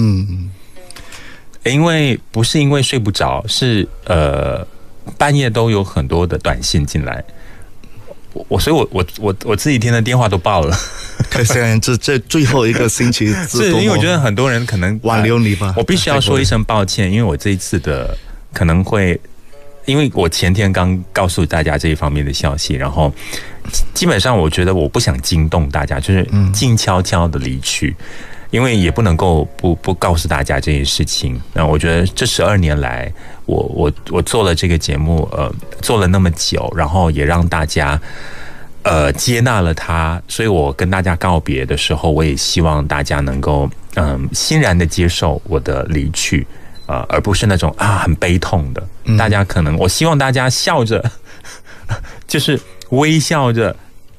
因为不是因为睡不着，是半夜都有很多的短信进来。所以我这几天的电话都爆了。 可想而知，这最后一个星期是因为我觉得很多人可能挽留你吧。 我必须要说一声抱歉，因为我这一次的可能会，因为我前天刚告诉大家这一方面的消息，然后基本上我觉得我不想惊动大家，就是静悄悄的离去。因为也不能够不告诉大家这件事情。那我觉得这12年来，我做了这个节目，做了那么久，然后也让大家接纳了它，所以我跟大家告别的时候，我也希望大家能够欣然的接受我的离去。 而不是那种很悲痛的。大家可能，我希望大家笑着，就是微笑着，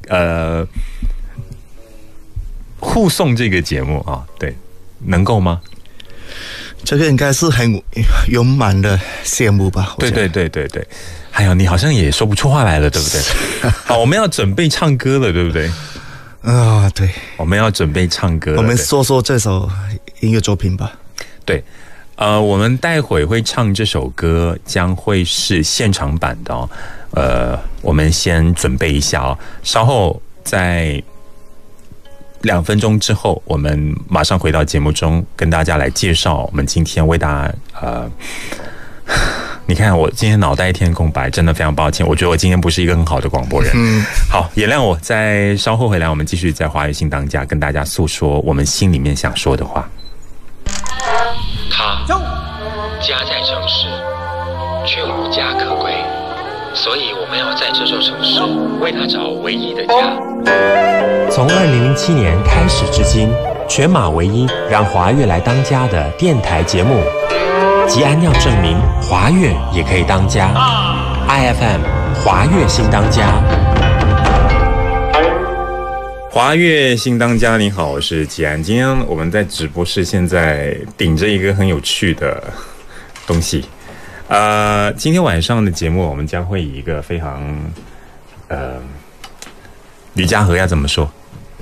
护送这个节目啊，对，能够吗？ 这个应该是很圆满的谢幕吧？ 对。还有，你好像也说不出话来了，对不对？好，我们要准备唱歌了，对不对？ 对， 我们要准备唱歌了。 我们说说这首音乐作品吧。 对，我们待会会唱这首歌，将会是现场版的哦。我们先准备一下哦，稍后在2分钟之后，我们马上回到节目中，跟大家来介绍我们今天为大家你看我今天脑袋一片空白，真的非常抱歉。我觉得我今天不是一个很好的广播人。好，原谅我。在稍后回来，我们继续在华语新当家跟大家诉说我们心里面想说的话。 他家在城市，却无家可归，所以我们要在这座城市为他找唯一的家。 从2007年开始至今，全马唯一让华乐来当家的电台节目。吉安要证明华乐也可以当家。IFM 华乐新当家。 华乐新当家，你好，我是吉安。今天我们在直播室，现在顶着一个很有趣的东西。今天晚上的节目，我们将会以一个非常吕家和要怎么说？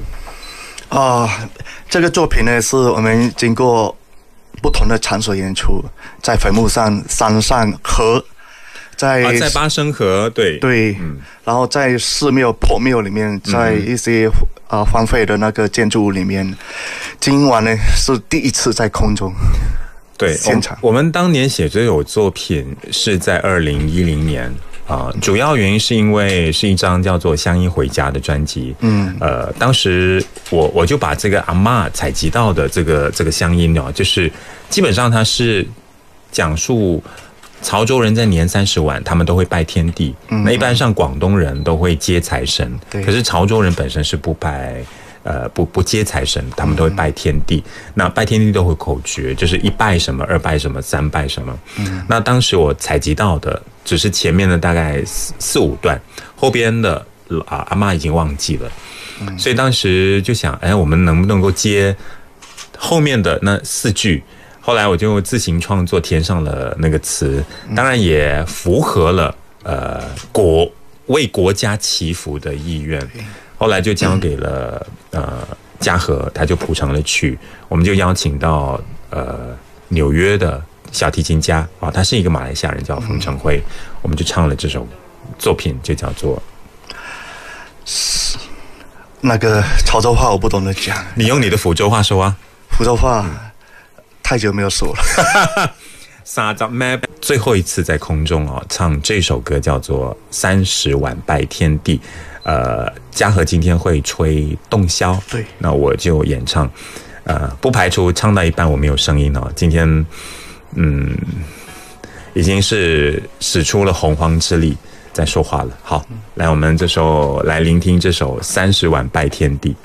这个作品呢，是我们经过不同的场所演出，在坟墓上、山上、河，在八声河，对， 然后在寺庙、破庙里面，在一些荒废的那个建筑物里面。今晚呢是第一次在空中， 对， 现场。 我们当年写这首作品是在2010年。主要原因是因为是一张叫做《乡音回家》的专辑。当时我就把这个阿嬷采集到的这个乡音哦，就是基本上它是讲述潮州人在年30晚他们都会拜天地。那一般上广东人都会接财神，可是潮州人本身是不拜。不接财神，他们都会拜天地。那拜天地都会口诀，就是1拜什么，2拜什么，3拜什么。那当时我采集到的只是前面的大概4、5段，后边的阿嬷已经忘记了。所以当时就想，我们能不能够接后面的那4句？后来我就自行创作，填上了那个词，当然也符合了为国家祈福的意愿。后来就交给了嘉禾，他就谱成了曲，我们就邀请到纽约的小提琴家他是一个马来西亚人，叫冯成辉，我们就唱了这首作品，就叫做那个潮州话我不懂得讲， 你用你的福州话说啊。 福州话太久没有说了。 最后一次在空中唱这首歌叫做30晚拜天地。嘉禾今天会吹洞箫， 对， 那我就演唱，不排除唱到一半我没有声音哦。今天，已经是使出了洪荒之力在说话了。好，来，我们这首来聆听这首30晚拜天地。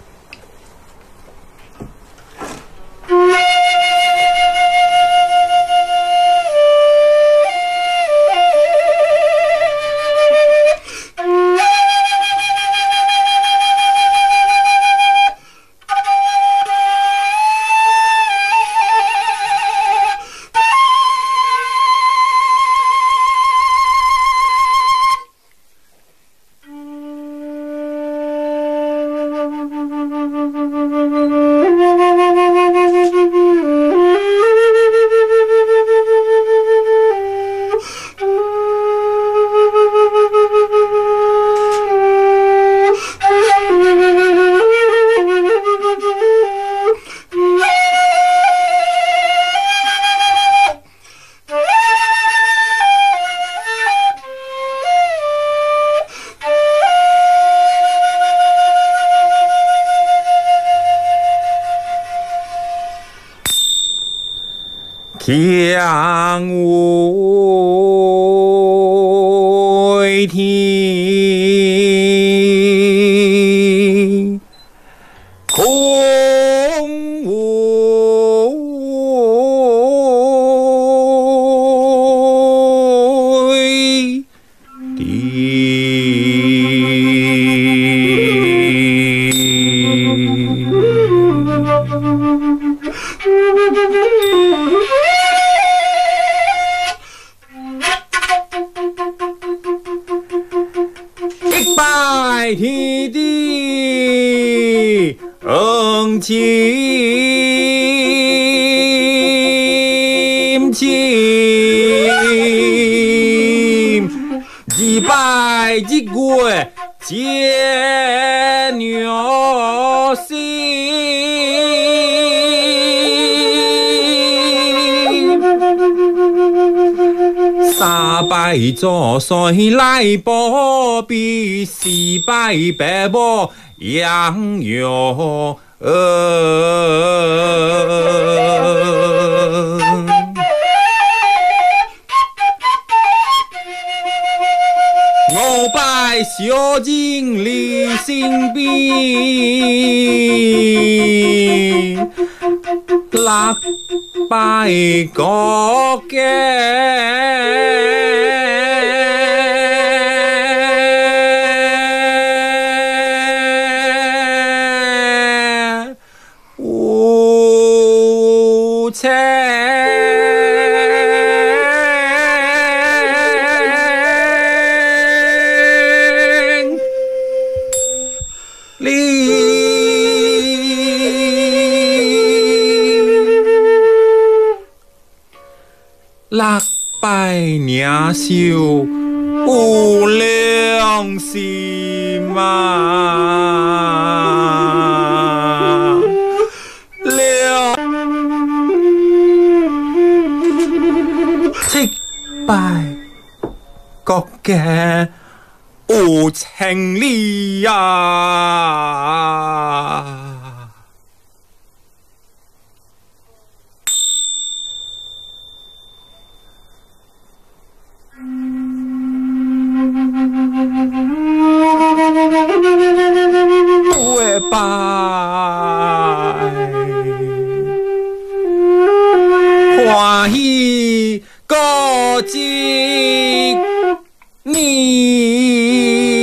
向为天，空无一拜一月见牛心，三拜做水来保庇，四拜白母养育。五拜小精理性病，六拜国家。六拜娘秀有良心啊！七拜國家有情理呀！拜欢喜過一年，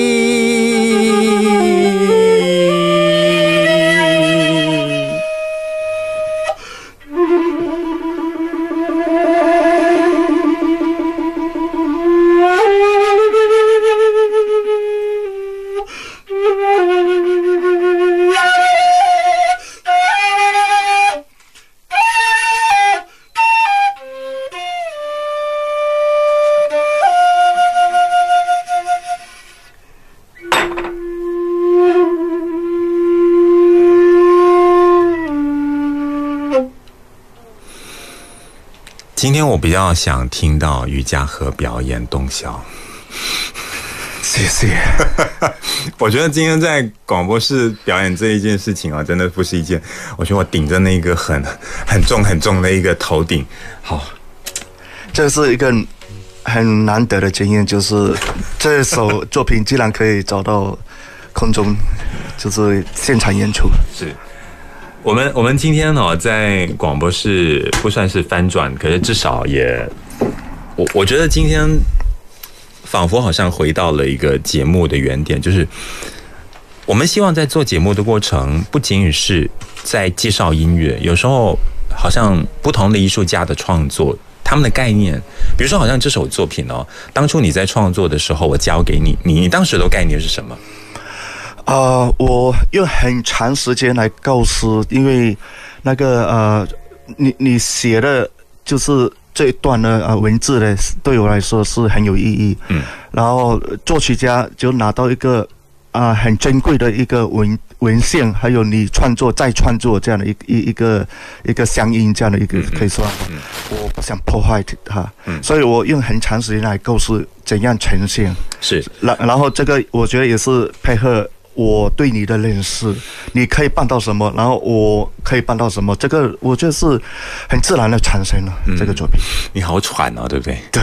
今天我比较想听到于嘉禾表演洞箫， 谢谢。 我觉得今天在广播室表演这一件事情啊，真的不是一件，我觉得我顶着那个很重的一个头顶，好， 这是一个很难得的经验，就是这首作品竟然可以找到空中，就是现场演出， 是。我们今天呢，在广播室不算是翻转，可是至少也，我觉得今天仿佛好像回到了一个节目的原点，就是我们希望在做节目的过程，不仅仅是在介绍音乐，有时候好像不同的艺术家的创作，他们的概念，比如说好像这首作品哦，当初你在创作的时候，我交给你，你当时的概念是什么？ 我用很长时间来构思，因为那个你写的就是这一段的文字呢，对我来说是很有意义。然后作曲家就拿到一个很珍贵的一个文献，还有你再创作这样的一个乡音，这样的一个可以说，我不想破坏它，所以我用很长时间来构思怎样呈现。 是， 然后这个我觉得也是配合我对你的认识，你可以办到什么，然后我可以办到什么，这个我觉得是很自然的产生了。这个作品， 你好喘哦，对不对？ 对。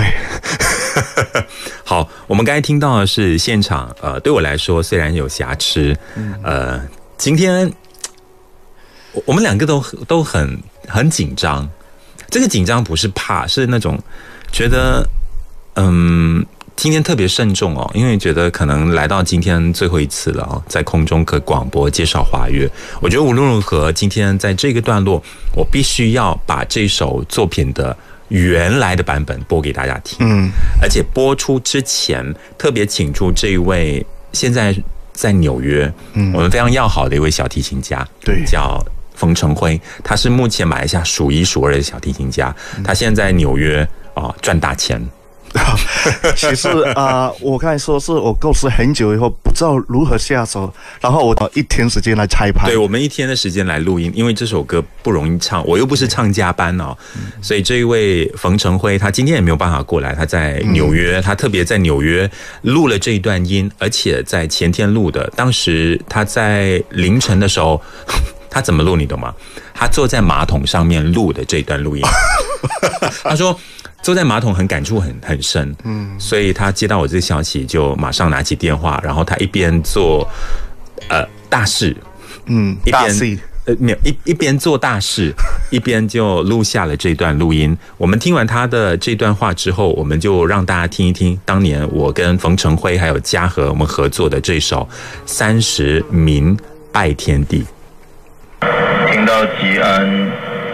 好，我们刚才听到的是现场，对我来说虽然有瑕疵，今天我们两个都很紧张，这个紧张不是怕，是那种觉得，今天特别慎重哦，因为觉得可能来到今天最后一次了哦，在空中可广播介绍华乐。我觉得无论如何，今天在这个段落，我必须要把这首作品的原来的版本播给大家听。而且播出之前，特别请出这一位现在在纽约，我们非常要好的一位小提琴家， 对， 叫冯承辉，他是目前马来西亚数一数二的小提琴家，他现在在纽约赚大钱。 其实我刚才说是我构思很久以后不知道如何下手，然后我一天时间来彩排。 对，我们一天的时间来录音，因为这首歌不容易唱，我又不是唱家班所以这一位冯承辉他今天也没有办法过来，他在纽约，他特别在纽约录了这一段音，而且在前天录的。当时他在凌晨的时候，他怎么录你懂吗？他坐在马桶上面录的这一段录音。他说坐在马桶很感触很深，所以他接到我这个消息就马上拿起电话，然后他一边做大事，一边没有一边做大事，一边就录下了这段录音。我们听完他的这段话之后，我们就让大家听一听当年我跟冯承辉还有嘉禾我们合作的这首《30民拜天地》。 听到吉安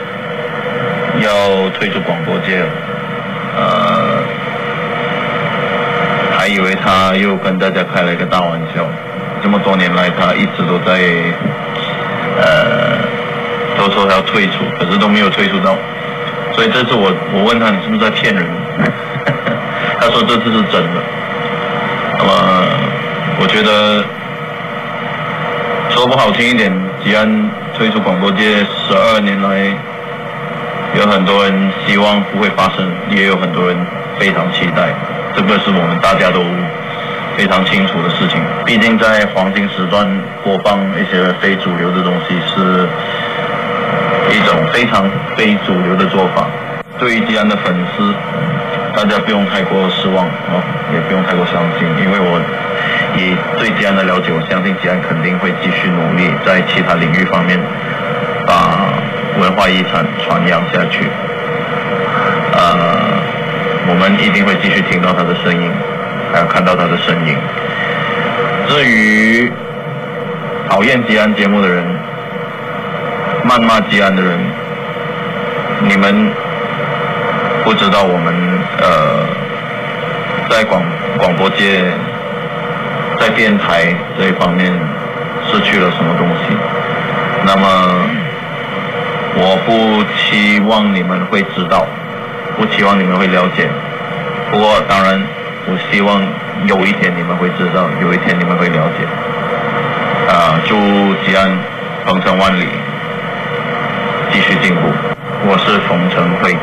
要退出广播界了，还以为他又跟大家开了一个大玩笑。这么多年来，他一直都在都说他要退出，可是都没有退出到。所以这次我问他，你是不是在骗人？他说这次是真的。那么我觉得说不好听一点，吉安退出广播界12年来，有很多人希望不会发生，也有很多人非常期待。这个是我们大家都非常清楚的事情。毕竟在黄金时段播放一些非主流的东西，是一种非常非主流的做法。对于吉安的粉丝，大家不用太过失望也不用太过伤心，因为我以对吉安的了解，我相信吉安肯定会继续努力，在其他领域方面把文化遗产传扬下去。我们一定会继续听到他的声音，还有看到他的身影。至于讨厌吉安节目的人，谩骂吉安的人，你们不知道我们在广播界，在电台这一方面失去了什么东西。那么我不期望你们会知道，不期望你们会了解，不过当然我希望有一天你们会知道，有一天你们会了解。祝吉安鹏程万里，继续进步。我是冯承辉。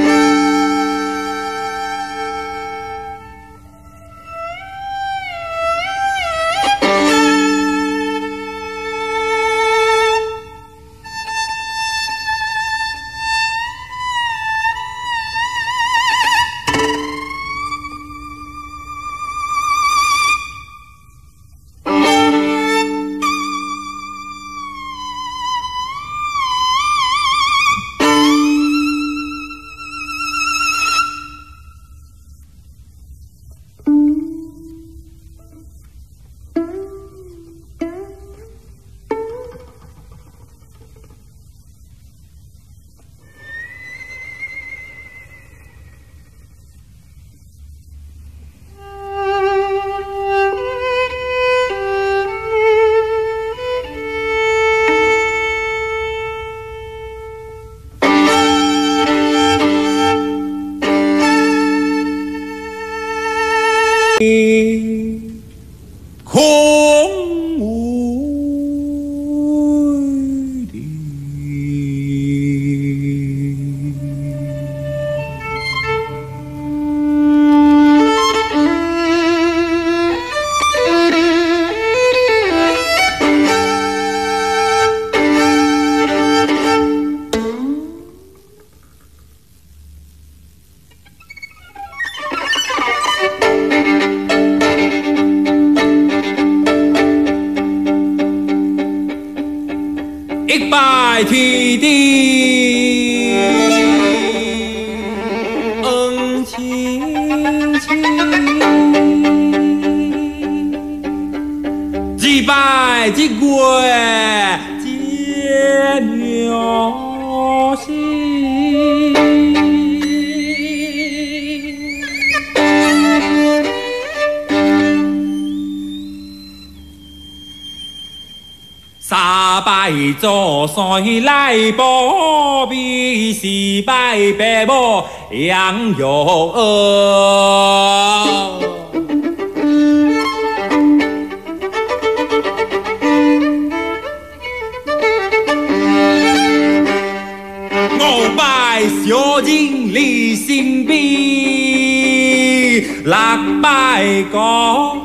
拜天地，亲亲，一拜一月结牛心，三拜。 拜祖先来保庇，是拜爸母养育我拜小人离心悲，六拜高。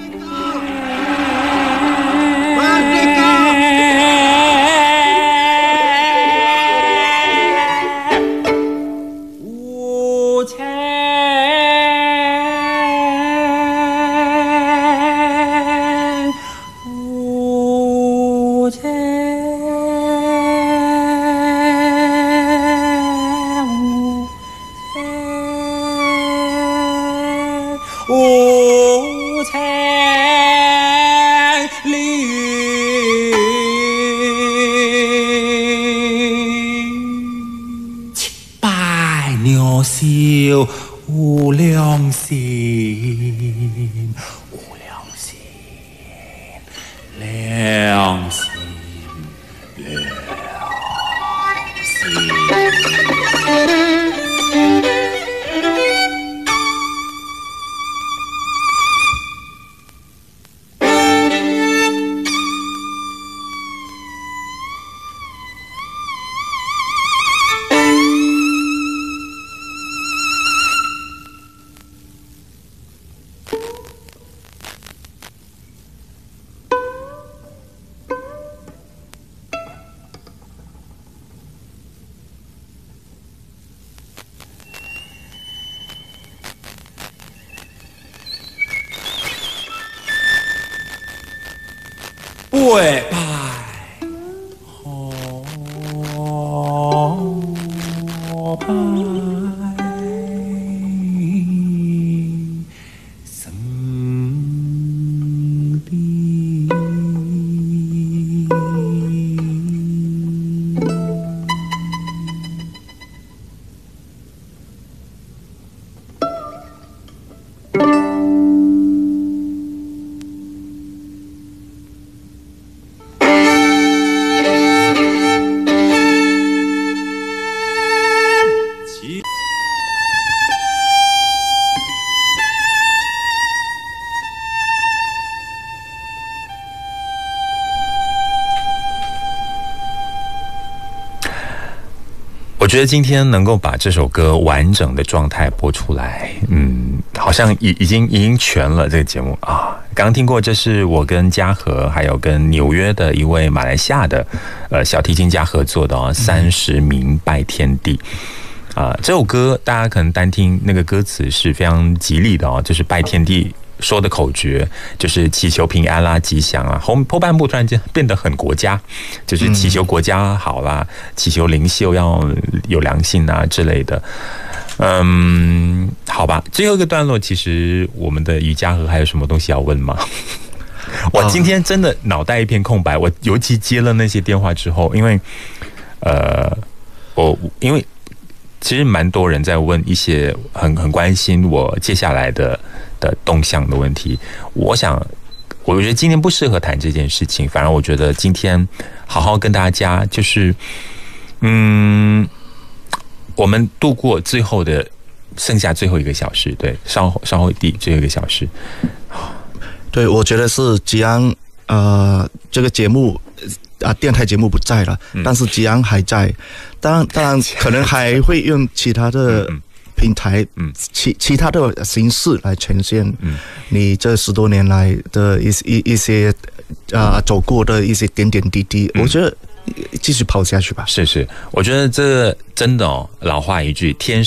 有良心，有良心，良心，良心。跪拜好拜圣地。 我觉得今天能够把这首歌完整的状态播出来，好像已经全了这个节目啊。刚刚听过，这是我跟嘉禾还有跟纽约的一位马来西亚的小提琴家合作的30名拜天地这首歌大家可能单听那个歌词是非常吉利的就是拜天地。说的口诀就是祈求平安啦、吉祥啊，后半部突然间变得很国家，就是祈求国家好啦，祈求领袖要有良心啊之类的。好吧，最后一个段落，其实我们的于嘉禾还有什么东西要问吗？我今天真的脑袋一片空白，我尤其接了那些电话之后，因为其实蛮多人在问一些很关心我接下来的动向的问题。我觉得今天不适合谈这件事情，反而我觉得今天好好跟大家就是我们度过剩下最后一个小时，对，稍后最后一个小时。 对，我觉得是吉安这个节目电台节目不在了，但是吉安还在，当然可能还会用其他的平台，其他的形式来呈现你这10多年来的一些走过的一些点点滴滴，我觉得继续跑下去吧。 是，我觉得这真的老话一句，天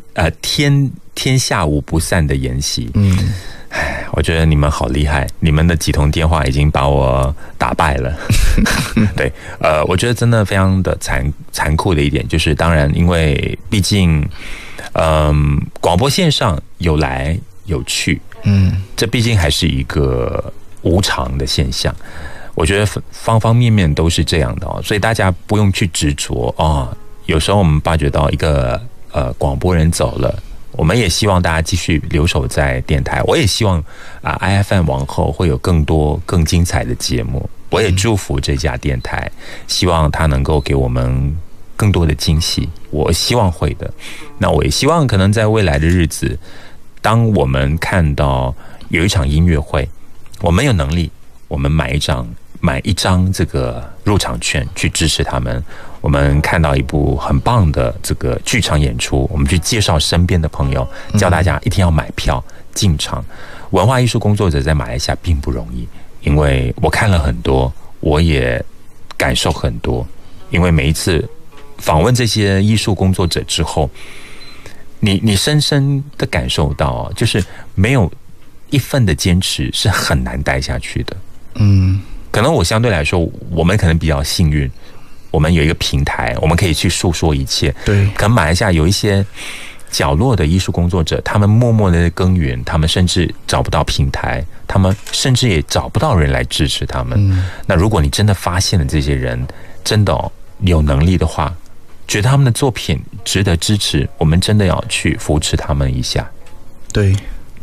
下无不散的筵席。我觉得你们好厉害，你们的几通电话已经把我打败了。对，我觉得真的非常的残酷的一点就是，当然，因为毕竟，广播线上有来有去，这毕竟还是一个无常的现象。我觉得方方面面都是这样的所以大家不用去执着有时候我们发觉到一个广播人走了。我们也希望大家继续留守在电台，我也希望IFM 往后会有更多更精彩的节目。 我也祝福这家电台，希望它能够给我们更多的惊喜，我希望会的。那我也希望可能在未来的日子，当我们看到有一场音乐会，我们有能力，我们买一张这个入场券去支持他们。我们看到一部很棒的这个剧场演出，我们去介绍身边的朋友，叫大家一定要买票进场。文化艺术工作者在马来西亚并不容易，因为我看了很多，我也感受很多。因为每一次访问这些艺术工作者之后，你深深的感受到，就是没有一份的坚持是很难待下去的。可能我相对来说，我们可能比较幸运，我们有一个平台，我们可以去诉说一切。 对， 可能马来西亚有一些角落的艺术工作者，他们默默的耕耘，他们甚至找不到平台，他们甚至也找不到人来支持他们。那如果你真的发现了这些人真的有能力的话，觉得他们的作品值得支持，我们真的要去扶持他们一下。 对，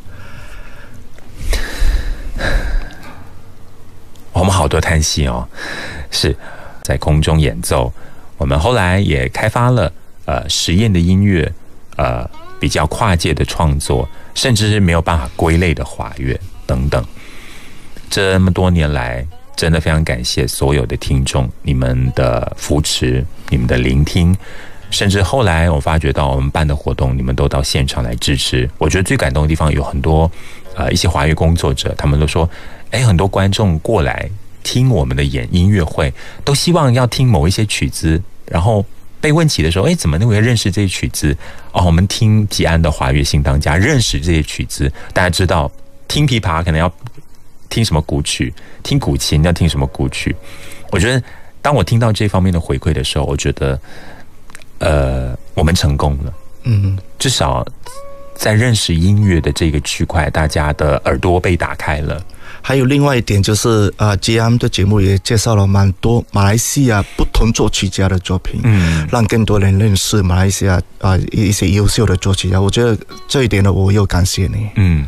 我们好多叹息哦，是在空中演奏。我们后来也开发了实验的音乐，比较跨界的创作，甚至是没有办法归类的华乐等等。这么多年来，真的非常感谢所有的听众，你们的扶持，你们的聆听，甚至后来我发觉到我们办的活动，你们都到现场来支持。我觉得最感动的地方有很多一些华乐工作者，他们都说，很多观众过来听我们的音乐会，都希望要听某一些曲子，然后被问起的时候，怎么你会认识这些曲子？我们听吉安的华乐新当家，认识这些曲子。大家知道，听琵琶可能要听什么古曲，听古琴要听什么古曲。我觉得，当我听到这方面的回馈的时候，我觉得，我们成功了。至少在认识音乐的这个区块，大家的耳朵被打开了。 还有另外一点就是GM 的节目也介绍了蛮多马来西亚不同作曲家的作品，让更多人认识马来西亚一些优秀的作曲家。我觉得这一点呢，我又感谢你。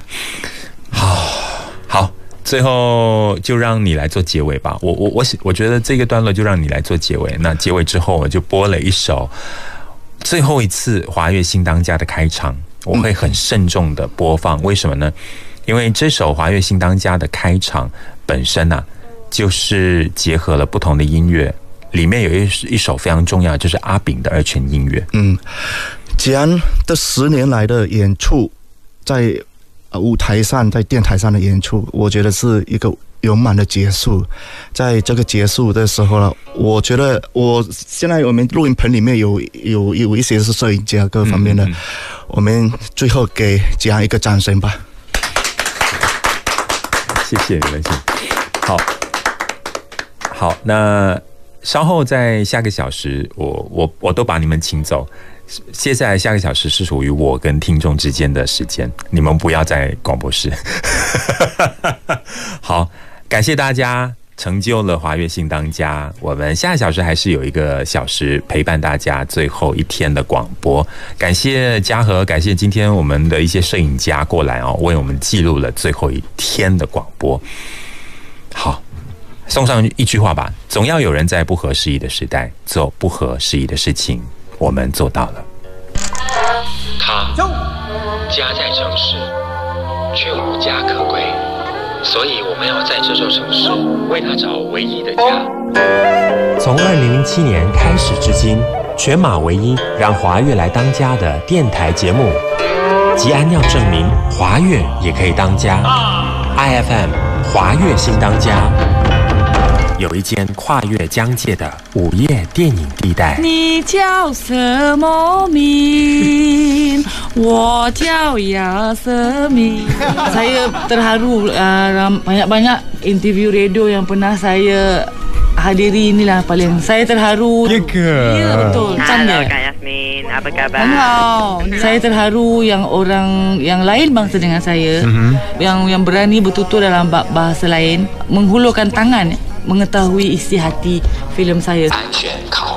好，最后就让你来做结尾吧。我觉得这个段落就让你来做结尾。那结尾之后，我就播了一首最后一次华乐新当家的开场，我会很慎重的播放。为什么呢？因为这首华乐新当家的开场本身就是结合了不同的音乐，里面有一首非常重要，就是阿炳的二泉音乐。 吉安的10年来的演出，在舞台上，在电台上的演出，我觉得是一个圆满的结束。在这个结束的时候呢，我觉得现在我们录音棚里面有一些是摄影家各方面的，我们最后给吉安一个掌声吧。 谢谢你们，好，那稍后在下个小时，我都把你们请走。接下来下个小时是属于我跟听众之间的时间，你们不要在广播室。好，感谢大家成就了华乐新当家。我们下个小时还是有一个小时陪伴大家最后一天的广播。感谢嘉禾，感谢今天我们的一些摄影家过来为我们记录了最后一天的广播。好，送上一句话吧，总要有人在不合时宜的时代做不合时宜的事情，我们做到了。 他家在城市，却无家可归，所以我们要在这座城市为他找唯一的家。 从2007年开始至今，全马唯一让华乐来当家的电台节目，吉安要证明华乐也可以当家。IFM 华乐新当家。有一间跨越疆界的午夜电影地带。 你叫什么名？我叫亚瑟明。Saya terharu banyak-banyak interview radio yang pernah saya hadiri, inilah paling saya terharu. Ya ke? Ya, betul. Halo Kak Yasmin, apa kabar? Saya terharu yang orang yang lain bangsa dengan saya, yang berani bertutur dalam bahasa lain, menghulurkan tangan mengetahui isi hati filem saya. 安全考